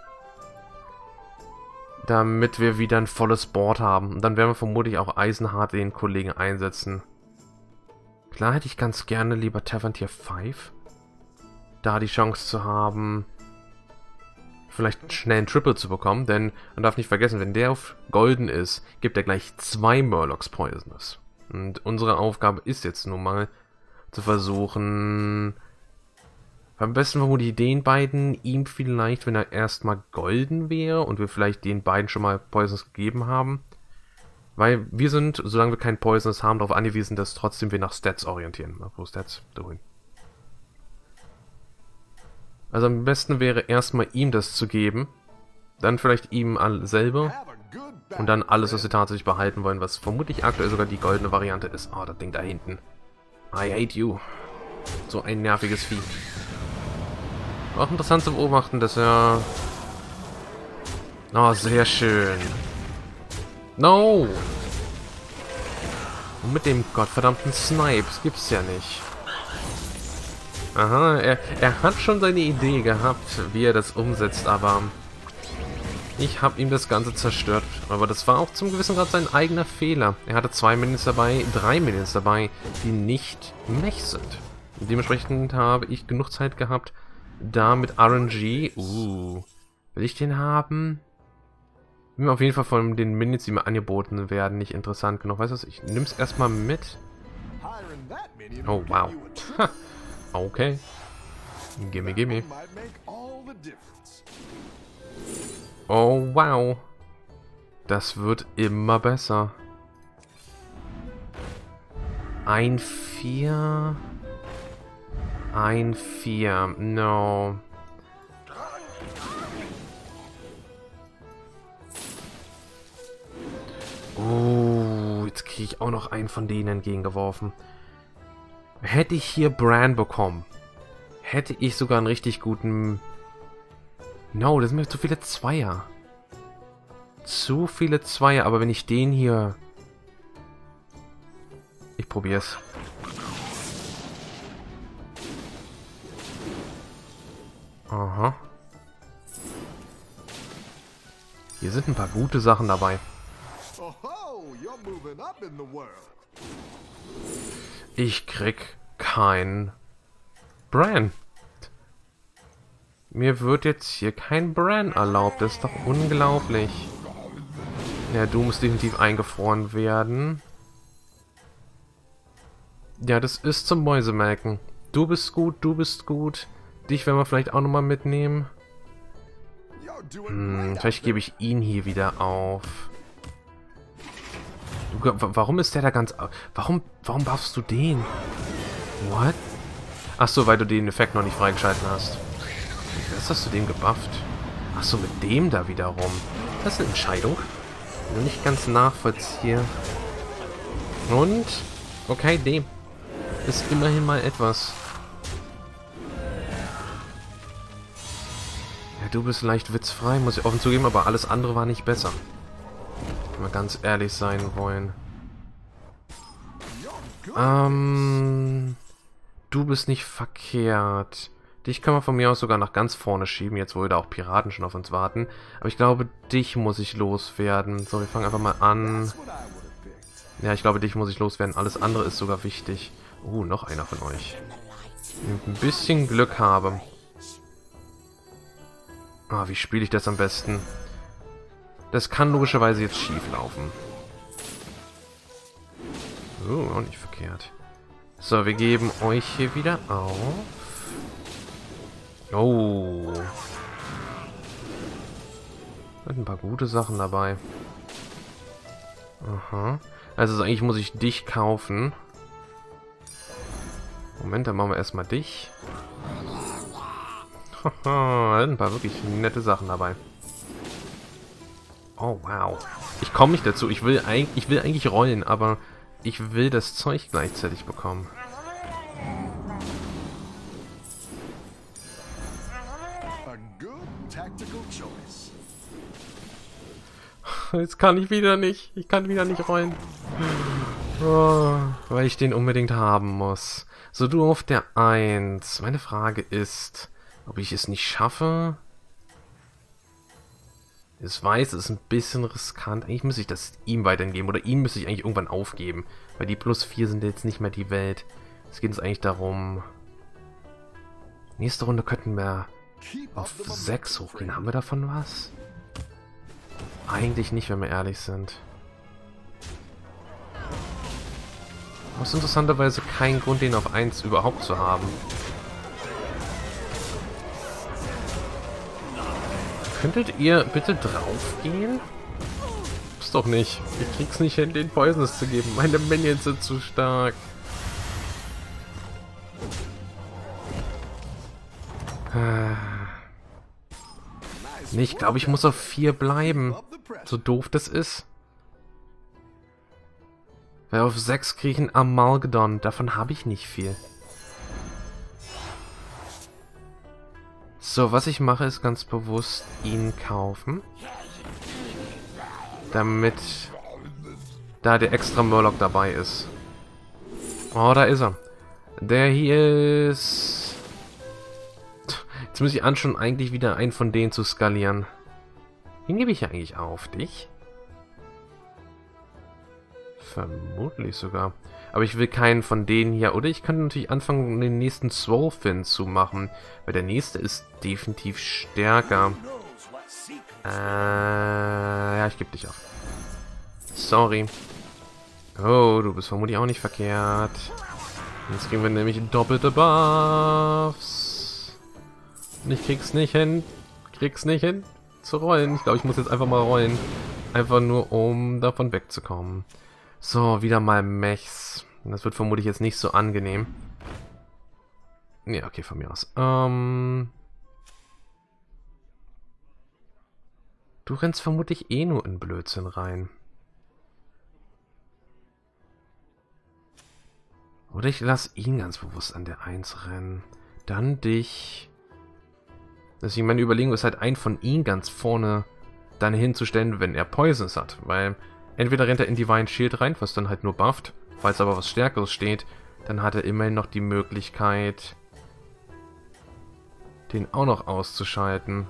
Damit wir wieder ein volles Board haben. Und dann werden wir vermutlich auch eisenhart den Kollegen einsetzen. Klar hätte ich ganz gerne lieber Tavern Tier fünf. Da die Chance zu haben, vielleicht schnell einen Triple zu bekommen, denn man darf nicht vergessen, wenn der auf Golden ist, gibt er gleich zwei Murlocs Poisonous. Und unsere Aufgabe ist jetzt nun mal zu versuchen, am besten vermutlich den beiden, ihm vielleicht, wenn er erstmal Golden wäre und wir vielleicht den beiden schon mal Poisonous gegeben haben. Weil wir sind, solange wir kein Poisonous haben, darauf angewiesen, dass trotzdem wir nach Stats orientieren. Wo Stats? Dahin. Also am besten wäre erstmal ihm das zu geben. Dann vielleicht ihm selber. Und dann alles, was wir tatsächlich behalten wollen, was vermutlich aktuell sogar die goldene Variante ist. Oh, das Ding da hinten. I hate you. So ein nerviges Vieh. Auch interessant zu beobachten, dass er... Oh, sehr schön. No! Und mit dem gottverdammten Snipe, das gibt's ja nicht. Aha, er, er hat schon seine Idee gehabt, wie er das umsetzt, aber... Ich habe ihm das Ganze zerstört. Aber das war auch zum gewissen Grad sein eigener Fehler. Er hatte zwei Minions dabei, drei Minions dabei, die nicht Mech sind. Dementsprechend habe ich genug Zeit gehabt, da mit R N G... Uh, will ich den haben? Bin mir auf jeden Fall von den Minions, die mir angeboten werden, nicht interessant genug. Weißt du was, ich nehme es erstmal mit. Oh, wow. Ha. Okay. Gimme, gimme. Oh, wow. Das wird immer besser. Ein vier. Ein vier. No. Oh, jetzt kriege ich auch noch einen von denen entgegengeworfen. Hätte ich hier Bran bekommen, hätte ich sogar einen richtig guten... No, das sind mir zu viele Zweier. Zu viele Zweier, aber wenn ich den hier... Ich probier's. Aha. Hier sind ein paar gute Sachen dabei. Ich krieg kein Bran. Mir wird jetzt hier kein Bran erlaubt. Das ist doch unglaublich. Ja, du musst definitiv eingefroren werden. Ja, das ist zum Mäusemelken. Du bist gut, du bist gut. Dich werden wir vielleicht auch nochmal mitnehmen. Hm, vielleicht gebe ich ihn hier wieder auf. Du, warum ist der da ganz... Warum, warum buffst du den? What? Achso, weil du den Effekt noch nicht freigeschalten hast. Was hast du dem gebufft? Achso, mit dem da wiederum. Das ist eine Entscheidung. Die nicht ganz nachvollziehe. Und? Okay, dem. Ist immerhin mal etwas. Ja, du bist leicht witzfrei, muss ich offen zugeben, aber alles andere war nicht besser. Wenn wir ganz ehrlich sein wollen. Ähm... Du bist nicht verkehrt. Dich können wir von mir aus sogar nach ganz vorne schieben, jetzt wo da auch Piraten schon auf uns warten. Aber ich glaube, dich muss ich loswerden. So, wir fangen einfach mal an. Ja, ich glaube, dich muss ich loswerden. Alles andere ist sogar wichtig. Oh, noch einer von euch. Wenn ich ein bisschen Glück habe. Ah, wie spiele ich das am besten? Das kann logischerweise jetzt schief laufen. Oh, auch nicht verkehrt. So, wir geben euch hier wieder auf. Oh. Sind ein paar gute Sachen dabei. Aha. Also eigentlich muss ich dich kaufen. Moment, dann machen wir erstmal dich. Haha, ein paar wirklich nette Sachen dabei. Oh, wow. Ich komme nicht dazu. Ich will, eigentlich, ich will eigentlich rollen, aber ich will das Zeug gleichzeitig bekommen. Jetzt kann ich wieder nicht. Ich kann wieder nicht rollen. Oh, weil ich den unbedingt haben muss. So, du auf der eins. Meine Frage ist, ob ich es nicht schaffe. Ich weiß, es ist ein bisschen riskant. Eigentlich müsste ich das ihm weiterhin geben. Oder ihn müsste ich eigentlich irgendwann aufgeben. Weil die plus vier sind jetzt nicht mehr die Welt. Es geht uns eigentlich darum... Nächste Runde könnten wir auf sechs hochgehen. Haben wir davon was? Eigentlich nicht, wenn wir ehrlich sind. Aus interessanterweise keinen Grund, den auf eins überhaupt zu haben. Könntet ihr bitte draufgehen? Ist doch nicht. Ich krieg's nicht hin, den Poisonous zu geben. Meine Minions sind zu stark. Nee, ich glaube, ich muss auf vier bleiben. So doof das ist. Weil auf sechs kriege ich einen Amalgadon. Davon habe ich nicht viel. So, was ich mache, ist ganz bewusst ihn kaufen. Damit da der extra Murloc dabei ist. Oh, da ist er. Der hier ist... Jetzt muss ich anschauen, eigentlich wieder einen von denen zu skalieren. Wen gebe ich ja eigentlich auf? Dich? Vermutlich sogar. Aber ich will keinen von denen hier. Oder ich könnte natürlich anfangen, den nächsten Swolefin zu machen. Weil der nächste ist definitiv stärker. Äh, ja, ich gebe dich auf. Sorry. Oh, du bist vermutlich auch nicht verkehrt. Jetzt kriegen wir nämlich doppelte Buffs. Und ich krieg's nicht hin. Krieg's nicht hin zu rollen. Ich glaube, ich muss jetzt einfach mal rollen. Einfach nur, um davon wegzukommen. So, wieder mal Mechs. Das wird vermutlich jetzt nicht so angenehm. Ja, okay, von mir aus. Ähm... Du rennst vermutlich eh nur in Blödsinn rein. Oder ich lasse ihn ganz bewusst an der eins rennen. Dann dich. Deswegen meine Überlegung ist halt, einen von ihnen ganz vorne dann hinzustellen, wenn er Poisons hat. Weil entweder rennt er in Divine Shield rein, was dann halt nur bufft. Falls aber was Stärkeres steht, dann hat er immerhin noch die Möglichkeit, den auch noch auszuschalten.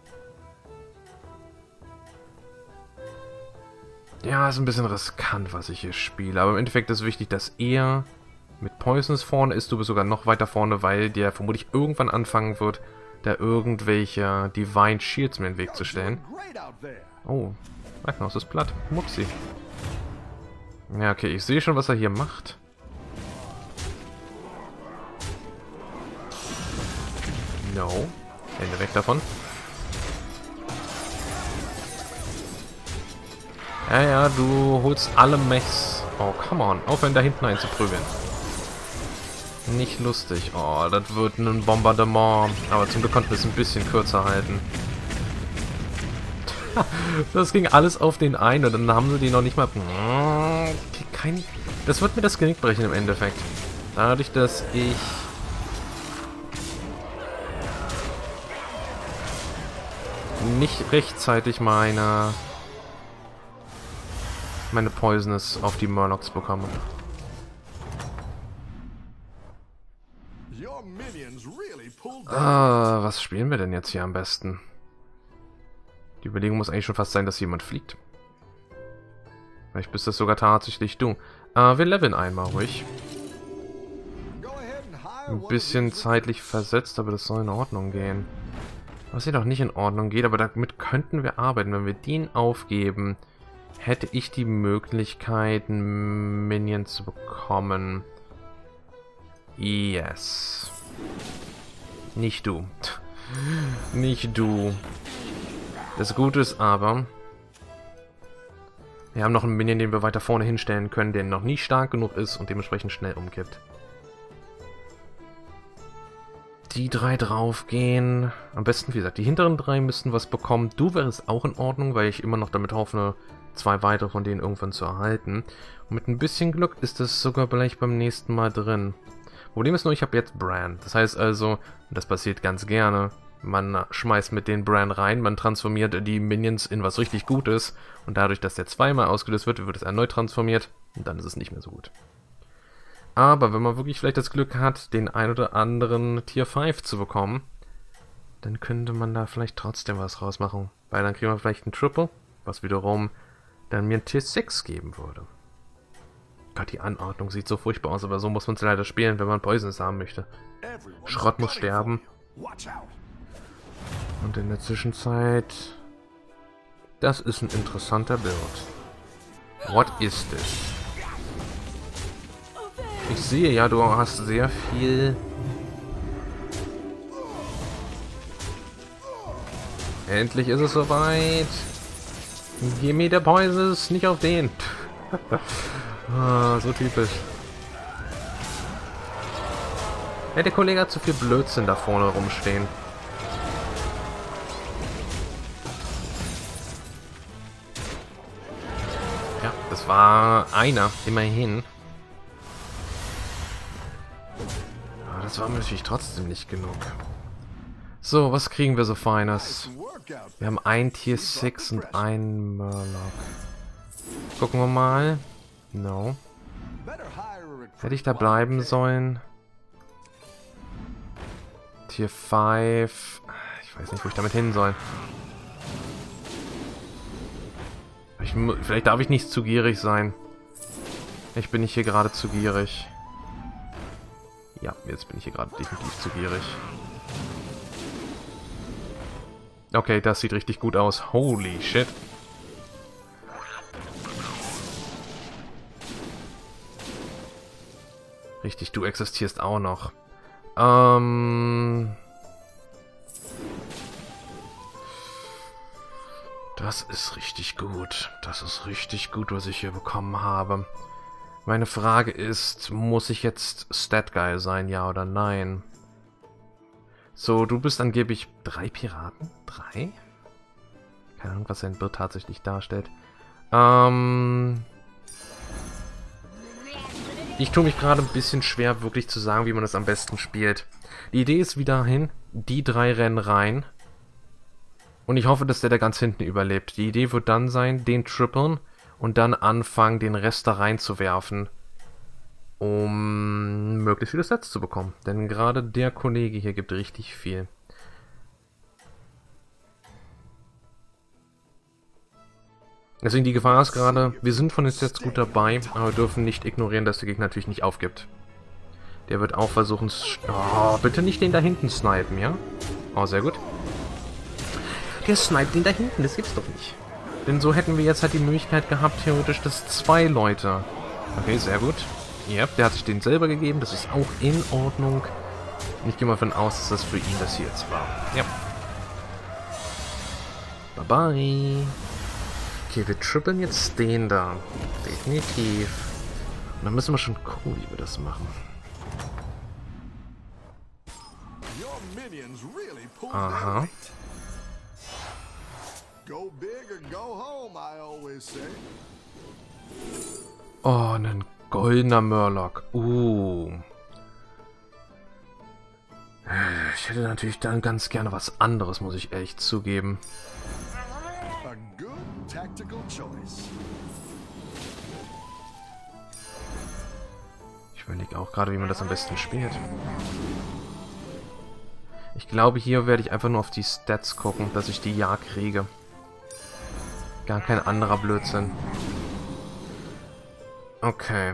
Ja, ist ein bisschen riskant, was ich hier spiele. Aber im Endeffekt ist wichtig, dass er mit Poisons vorne ist. Du bist sogar noch weiter vorne, weil der vermutlich irgendwann anfangen wird, da irgendwelche Divine Shields mir in den Weg zu stellen. Oh, Magnus ist platt. Mupsi. Ja, okay, ich sehe schon, was er hier macht. No. Hände weg davon. Ja, ja, du holst alle Mechs. Oh, come on. Aufhören, da hinten einzuprügeln. Nicht lustig. Oh, das wird ein Bombardement. Aber zum Glück konnten wir es ein bisschen kürzer halten. Das ging alles auf den einen und dann haben sie die noch nicht mal... Kein... Das wird mir das Genick brechen im Endeffekt. Dadurch, dass ich... nicht rechtzeitig meine... meine Poisonous auf die Murlocs bekomme. Ah, was spielen wir denn jetzt hier am besten? Die Überlegung muss eigentlich schon fast sein, dass jemand fliegt. Vielleicht bist das sogar tatsächlich du. Äh, wir leveln einmal ruhig. Ein bisschen zeitlich versetzt, aber das soll in Ordnung gehen. Was hier doch nicht in Ordnung geht, aber damit könnten wir arbeiten. Wenn wir den aufgeben, hätte ich die Möglichkeit, einen Minion zu bekommen. Yes. Nicht du. Nicht du. Das Gute ist aber, wir haben noch einen Minion, den wir weiter vorne hinstellen können, der noch nicht stark genug ist und dementsprechend schnell umkippt. Die drei draufgehen. Am besten, wie gesagt, die hinteren drei müssten was bekommen. Du wärst auch in Ordnung, weil ich immer noch damit hoffe, zwei weitere von denen irgendwann zu erhalten. Und mit ein bisschen Glück ist das sogar vielleicht beim nächsten Mal drin. Problem ist nur, ich habe jetzt Bran. Das heißt also, das passiert ganz gerne, man schmeißt mit den Bran rein, man transformiert die Minions in was richtig Gutes und dadurch, dass der zweimal ausgelöst wird, wird es erneut transformiert und dann ist es nicht mehr so gut. Aber wenn man wirklich vielleicht das Glück hat, den ein oder anderen Tier fünf zu bekommen, dann könnte man da vielleicht trotzdem was rausmachen. Weil dann kriegen wir vielleicht ein Triple, was wiederum dann mir ein Tier sechs geben würde. Gott, die Anordnung sieht so furchtbar aus, aber so muss man es leider spielen, wenn man Poisons haben möchte. Schrott muss sterben. Und in der Zwischenzeit... Das ist ein interessanter Build. What is this? Ich sehe ja, du hast sehr viel... Endlich ist es soweit. Gimme the Poisons, nicht auf den. Ah, so typisch. Ja, der Kollege hat zu viel Blödsinn da vorne rumstehen. war einer, immerhin. Aber das war natürlich trotzdem nicht genug. So, was kriegen wir so Feines? Wir haben ein Tier sechs und ein Murloc. Gucken wir mal. No. Hätte ich da bleiben sollen? Tier fünf. Ich weiß nicht, wo ich damit hin soll. Ich, vielleicht darf ich nicht zu gierig sein. Ich bin nicht hier gerade zu gierig. Ja, jetzt bin ich hier gerade definitiv zu gierig. Okay, das sieht richtig gut aus. Holy shit. Richtig, du existierst auch noch. Ähm... Das ist richtig gut. Das ist richtig gut, was ich hier bekommen habe. Meine Frage ist, muss ich jetzt Stat-Guy sein, ja oder nein? So, du bist angeblich drei Piraten? Drei? Keine Ahnung, was sein Bild tatsächlich darstellt. Ähm... Ich tue mich gerade ein bisschen schwer, wirklich zu sagen, wie man das am besten spielt. Die Idee ist wieder hin, die drei rennen rein. Und ich hoffe, dass der da ganz hinten überlebt. Die Idee wird dann sein, den trippeln und dann anfangen, den Rest da reinzuwerfen, um möglichst viele Sets zu bekommen. Denn gerade der Kollege hier gibt richtig viel. Deswegen die Gefahr ist gerade, wir sind von den Sets gut dabei, aber wir dürfen nicht ignorieren, dass der Gegner natürlich nicht aufgibt. Der wird auch versuchen... Oh, bitte nicht den da hinten snipen, ja? Oh, sehr gut. Der sniped den da hinten, das gibt's doch nicht. Denn so hätten wir jetzt halt die Möglichkeit gehabt, theoretisch, dass zwei Leute... Okay, sehr gut. Ja, der hat sich den selber gegeben, das ist auch in Ordnung. Ich gehe mal davon aus, dass das für ihn das hier jetzt war. Ja. Bye bye. Okay, wir trippeln jetzt den da. Definitiv. Und dann müssen wir schon gucken, wie wir das machen. Aha. Oh, ein goldener Murloc. Uh. Ich hätte natürlich dann ganz gerne was anderes, muss ich ehrlich zugeben. Ich überlege auch gerade, wie man das am besten spielt. Ich glaube, hier werde ich einfach nur auf die Stats gucken, dass ich die Ja kriege. Gar kein anderer Blödsinn. Okay.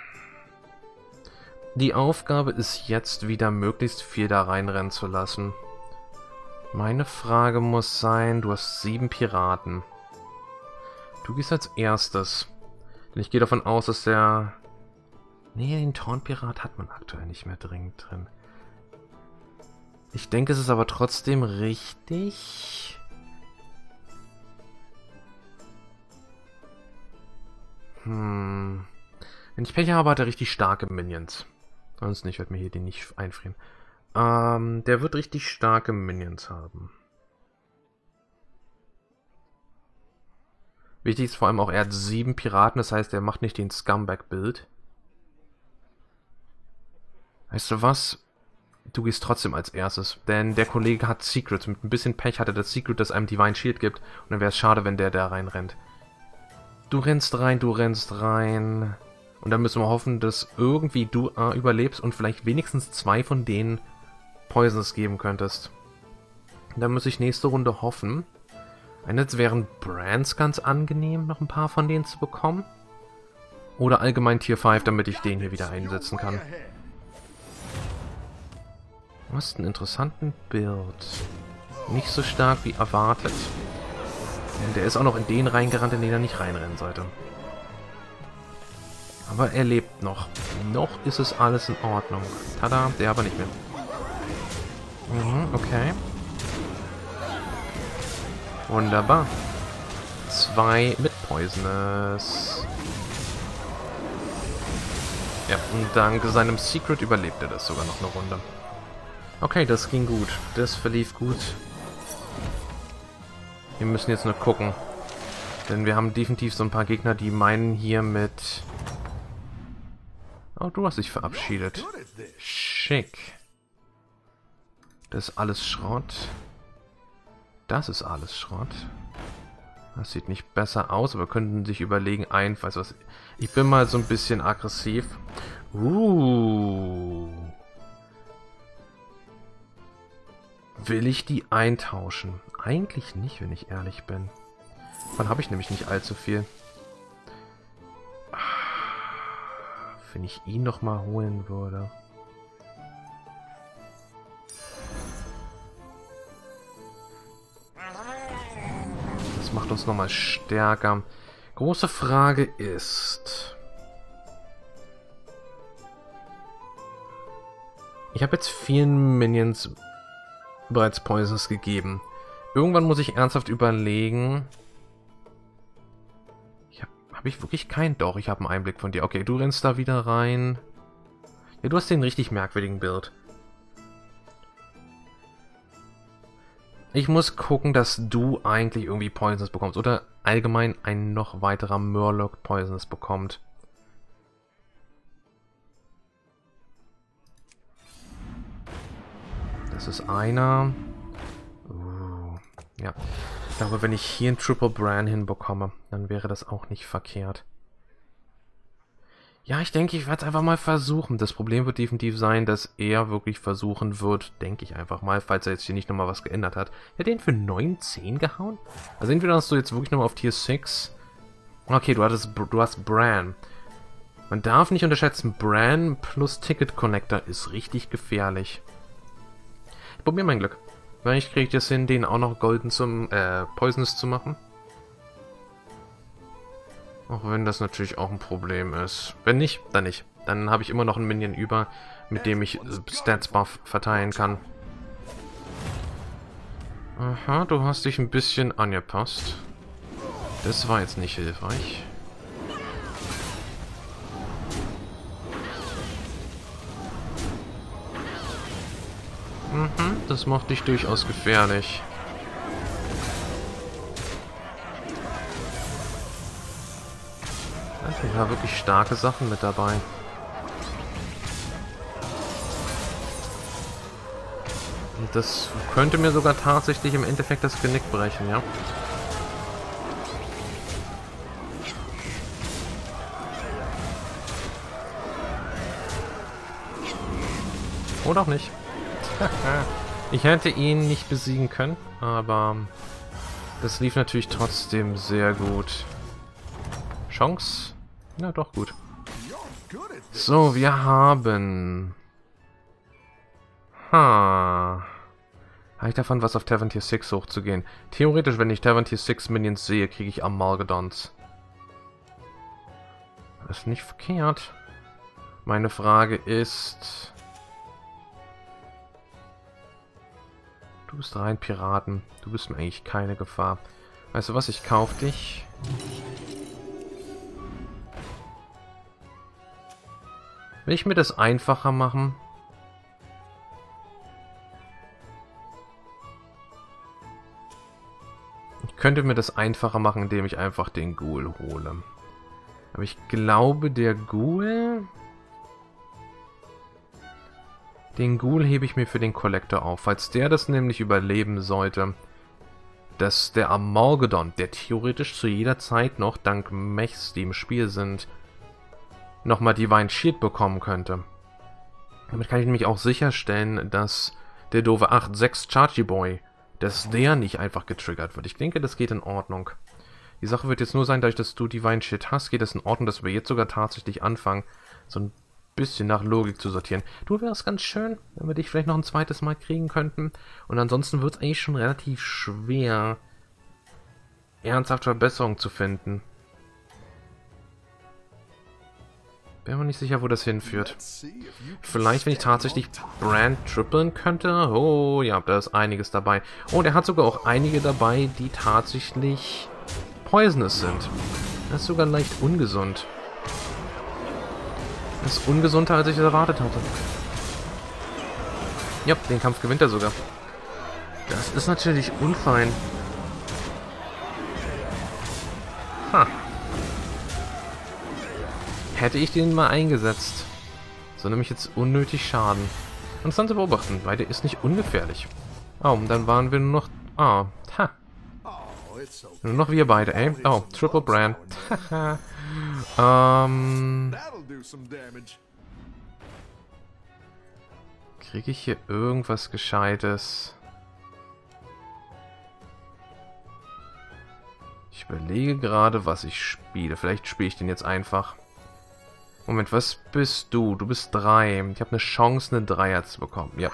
Die Aufgabe ist jetzt wieder möglichst viel da reinrennen zu lassen. Meine Frage muss sein, du hast sieben Piraten. Du gehst als erstes. Denn ich gehe davon aus, dass der... Nee, den Tauntpirat hat man aktuell nicht mehr dringend drin. Ich denke, es ist aber trotzdem richtig... Hm... Wenn ich Pech habe, hat er richtig starke Minions. Sonst nicht, wird mir hier den nicht einfrieren. Ähm, der wird richtig starke Minions haben. Wichtig ist vor allem auch, er hat sieben Piraten, das heißt, er macht nicht den Scumbag-Bild. Weißt du was? Du gehst trotzdem als erstes, denn der Kollege hat Secrets. Mit ein bisschen Pech hat er das Secret, das einem Divine Shield gibt. Und dann wäre es schade, wenn der da reinrennt. Du rennst rein, du rennst rein. Und dann müssen wir hoffen, dass irgendwie du äh, überlebst und vielleicht wenigstens zwei von denen Poisons geben könntest. Dann muss ich nächste Runde hoffen. Einerseits wären Brands ganz angenehm, noch ein paar von denen zu bekommen. Oder allgemein Tier fünf, damit ich den hier wieder einsetzen kann. Du hast einen interessanten Build. Nicht so stark wie erwartet. Und der ist auch noch in den reingerannt, in den er nicht reinrennen sollte. Aber er lebt noch. Noch ist es alles in Ordnung. Tada, der aber nicht mehr. Mhm, okay. Wunderbar. Zwei mit Poisonous. Ja, und dank seinem Secret überlebt er das sogar noch eine Runde. Okay, das ging gut. Das verlief gut. Wir müssen jetzt nur gucken, Denn wir haben definitiv so ein paar Gegner, die meinen hier mit... Oh, du hast dich verabschiedet. Schick. Das ist alles Schrott. Das ist alles Schrott. Das sieht nicht besser aus, aber wir könnten sich überlegen, ein, weiß was. Ich bin mal so ein bisschen aggressiv. Uh. Will ich die eintauschen? Eigentlich nicht, wenn ich ehrlich bin. Dann habe ich nämlich nicht allzu viel. Wenn ich ihn noch mal holen würde. Das macht uns noch mal stärker. Große Frage ist... Ich habe jetzt vielen Minions bereits Poisons gegeben. Irgendwann muss ich ernsthaft überlegen... Habe ich wirklich keinen? Doch, ich habe einen Einblick von dir. Okay, du rennst da wieder rein. Ja, du hast den richtig merkwürdigen Bild. Ich muss gucken, dass du eigentlich irgendwie Poisons bekommst. Oder allgemein ein noch weiterer Murloc Poisons bekommt. Das ist einer. Uh, ja. Ich glaube, wenn ich hier einen Triple Bran hinbekomme, dann wäre das auch nicht verkehrt. Ja, ich denke, ich werde es einfach mal versuchen. Das Problem wird definitiv sein, dass er wirklich versuchen wird, denke ich einfach mal, falls er jetzt hier nicht nochmal was geändert hat. Er hat den für neunzehn gehauen? Also entweder hast du jetzt wirklich nochmal auf Tier sechs. Okay, du, hattest, du hast Bran. Man darf nicht unterschätzen, Bran plus Ticket Connector ist richtig gefährlich. Ich probiere mein Glück. Vielleicht kriege ich das hin, den auch noch golden zum, äh, Poisonous zu machen. Auch wenn das natürlich auch ein Problem ist. Wenn nicht, dann nicht. Dann habe ich immer noch einen Minion über, mit dem ich äh, Stats Buff verteilen kann. Aha, du hast dich ein bisschen angepasst. Das war jetzt nicht hilfreich. Mhm, das macht dich durchaus gefährlich. Da sind ja wirklich starke Sachen mit dabei. Und das könnte mir sogar tatsächlich im Endeffekt das Genick brechen, ja? Oder auch nicht. Ich hätte ihn nicht besiegen können, aber das lief natürlich trotzdem sehr gut. Chance? Na doch, gut. So, wir haben... Ha. Habe ich davon was auf Tavern Tier sechs hochzugehen? Theoretisch, wenn ich Tavern Tier sechs Minions sehe, kriege ich Amalgadons. Das ist nicht verkehrt. Meine Frage ist... Du bist rein Piraten. Du bist mir eigentlich keine Gefahr. Weißt du was? Ich kauf dich. Will ich mir das einfacher machen? Ich könnte mir das einfacher machen, indem ich einfach den Ghoul hole. Aber ich glaube, der Ghoul... Den Ghoul hebe ich mir für den Collector auf. Falls der das nämlich überleben sollte, dass der Amalgadon, der theoretisch zu jeder Zeit noch, dank Mechs, die im Spiel sind, nochmal Divine Shield bekommen könnte. Damit kann ich nämlich auch sicherstellen, dass der doofe acht sechs Chargy Boy, dass der nicht einfach getriggert wird. Ich denke, das geht in Ordnung. Die Sache wird jetzt nur sein, dadurch, dass du Divine Shield hast, geht es in Ordnung, dass wir jetzt sogar tatsächlich anfangen, so ein bisschen nach Logik zu sortieren. Du, wärst ganz schön, wenn wir dich vielleicht noch ein zweites Mal kriegen könnten. Und ansonsten wird es eigentlich schon relativ schwer, ernsthafte Verbesserungen zu finden. Bin mir nicht sicher, wo das hinführt. Vielleicht, wenn ich tatsächlich Brand trippeln könnte. Oh, ja, da ist einiges dabei. Oh, der hat sogar auch einige dabei, die tatsächlich poisonous sind. Das ist sogar leicht ungesund. Das ist ungesunder, als ich es erwartet hatte. Ja, den Kampf gewinnt er sogar. Das ist natürlich unfein. hätte ich den mal eingesetzt. So nämlich jetzt unnötig Schaden. Interessant zu beobachten, weil der ist nicht ungefährlich. Oh, und dann waren wir nur noch... Ah, ha. Nur noch wir beide, ey. Oh, Triple Brand. Haha. ähm... Kriege ich hier irgendwas Gescheites? Ich überlege gerade, was ich spiele. Vielleicht spiele ich den jetzt einfach. Moment, was bist du? Du bist drei. Ich habe eine Chance, eine Dreier zu bekommen. Ja.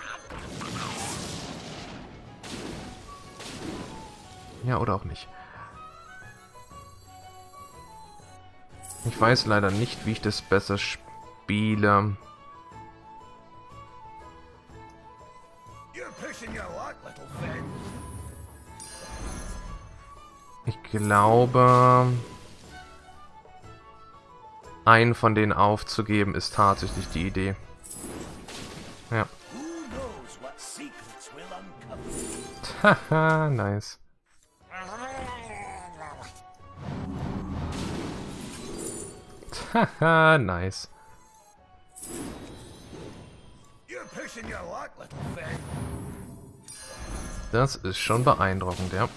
Ja, oder auch nicht. Ich weiß leider nicht, wie ich das besser spiele. Ich glaube, einen von denen aufzugeben ist tatsächlich die Idee. Ja. Haha, nice. Haha, nice. Das ist schon beeindruckend, ja.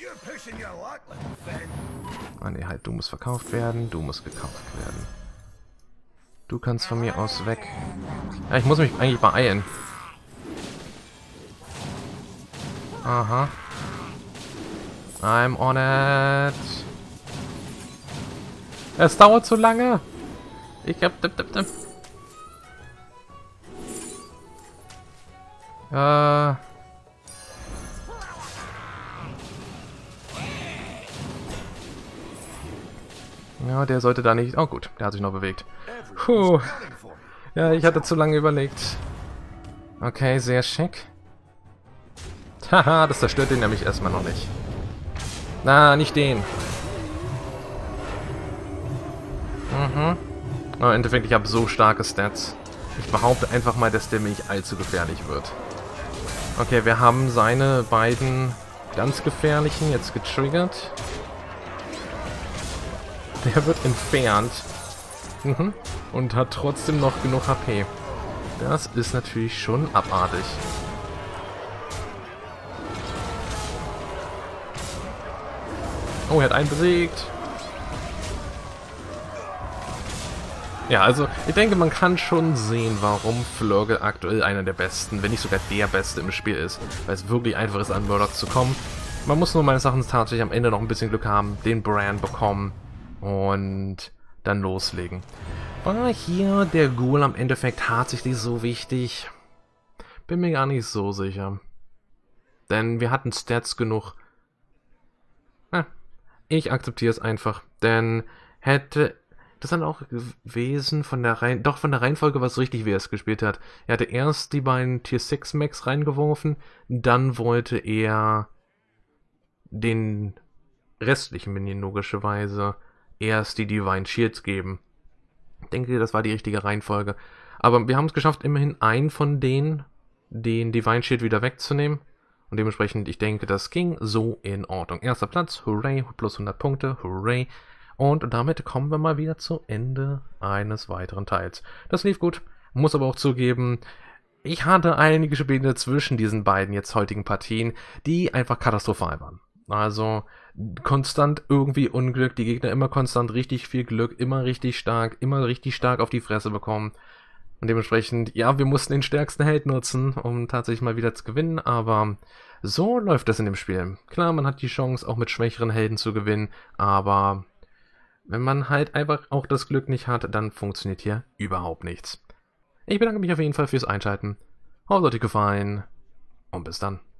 Ah ne, halt, du musst verkauft werden, du musst gekauft werden. Du kannst von mir aus weg. Ja, ich muss mich eigentlich beeilen. Aha. I'm on it. Es dauert zu lange. Ich hab... Dip, dip, dip. Äh... Ja, der sollte da nicht... Oh gut, der hat sich noch bewegt. Puh. Ja, ich hatte zu lange überlegt. Okay, sehr schick. Haha, das zerstört den nämlich erstmal noch nicht. Na, nicht den. Mhm. Aber im Endeffekt, ich habe so starke Stats. Ich behaupte einfach mal, dass der mir nicht allzu gefährlich wird. Okay, wir haben seine beiden ganz gefährlichen jetzt getriggert. Der wird entfernt. Mhm. Und hat trotzdem noch genug H P. Das ist natürlich schon abartig. Oh, er hat einen besiegt. Ja, also ich denke, man kann schon sehen, warum Flurgle aktuell einer der besten, wenn nicht sogar der beste im Spiel ist. Weil es wirklich einfach ist, an Murloc zu kommen. Man muss nur meines Erachtens tatsächlich am Ende noch ein bisschen Glück haben, den Brand bekommen und dann loslegen. War hier der Ghoul am Endeffekt tatsächlich so wichtig? Bin mir gar nicht so sicher. Denn wir hatten Stats genug. Ah, ich akzeptiere es einfach. Denn hätte das dann auch gewesen von der Reihen... Doch, von der Reihenfolge war es richtig, wie er es gespielt hat. Er hatte erst die beiden Tier sechs Max reingeworfen, dann wollte er den restlichen Minion logischerweise erst die Divine Shields geben. Ich denke, das war die richtige Reihenfolge. Aber wir haben es geschafft, immerhin einen von denen, den Divine Shield wieder wegzunehmen. Und dementsprechend, ich denke, das ging so in Ordnung. Erster Platz, hooray, plus hundert Punkte, hooray. Und damit kommen wir mal wieder zu Ende eines weiteren Teils. Das lief gut, muss aber auch zugeben, ich hatte einige Spiele zwischen diesen beiden jetzt heutigen Partien, die einfach katastrophal waren. Also konstant irgendwie Unglück, die Gegner immer konstant richtig viel Glück, immer richtig stark, immer richtig stark auf die Fresse bekommen. Und dementsprechend, ja, wir mussten den stärksten Held nutzen, um tatsächlich mal wieder zu gewinnen, aber so läuft das in dem Spiel. Klar, man hat die Chance, auch mit schwächeren Helden zu gewinnen, aber wenn man halt einfach auch das Glück nicht hat, dann funktioniert hier überhaupt nichts. Ich bedanke mich auf jeden Fall fürs Einschalten. Hoffe, es hat euch gefallen und bis dann.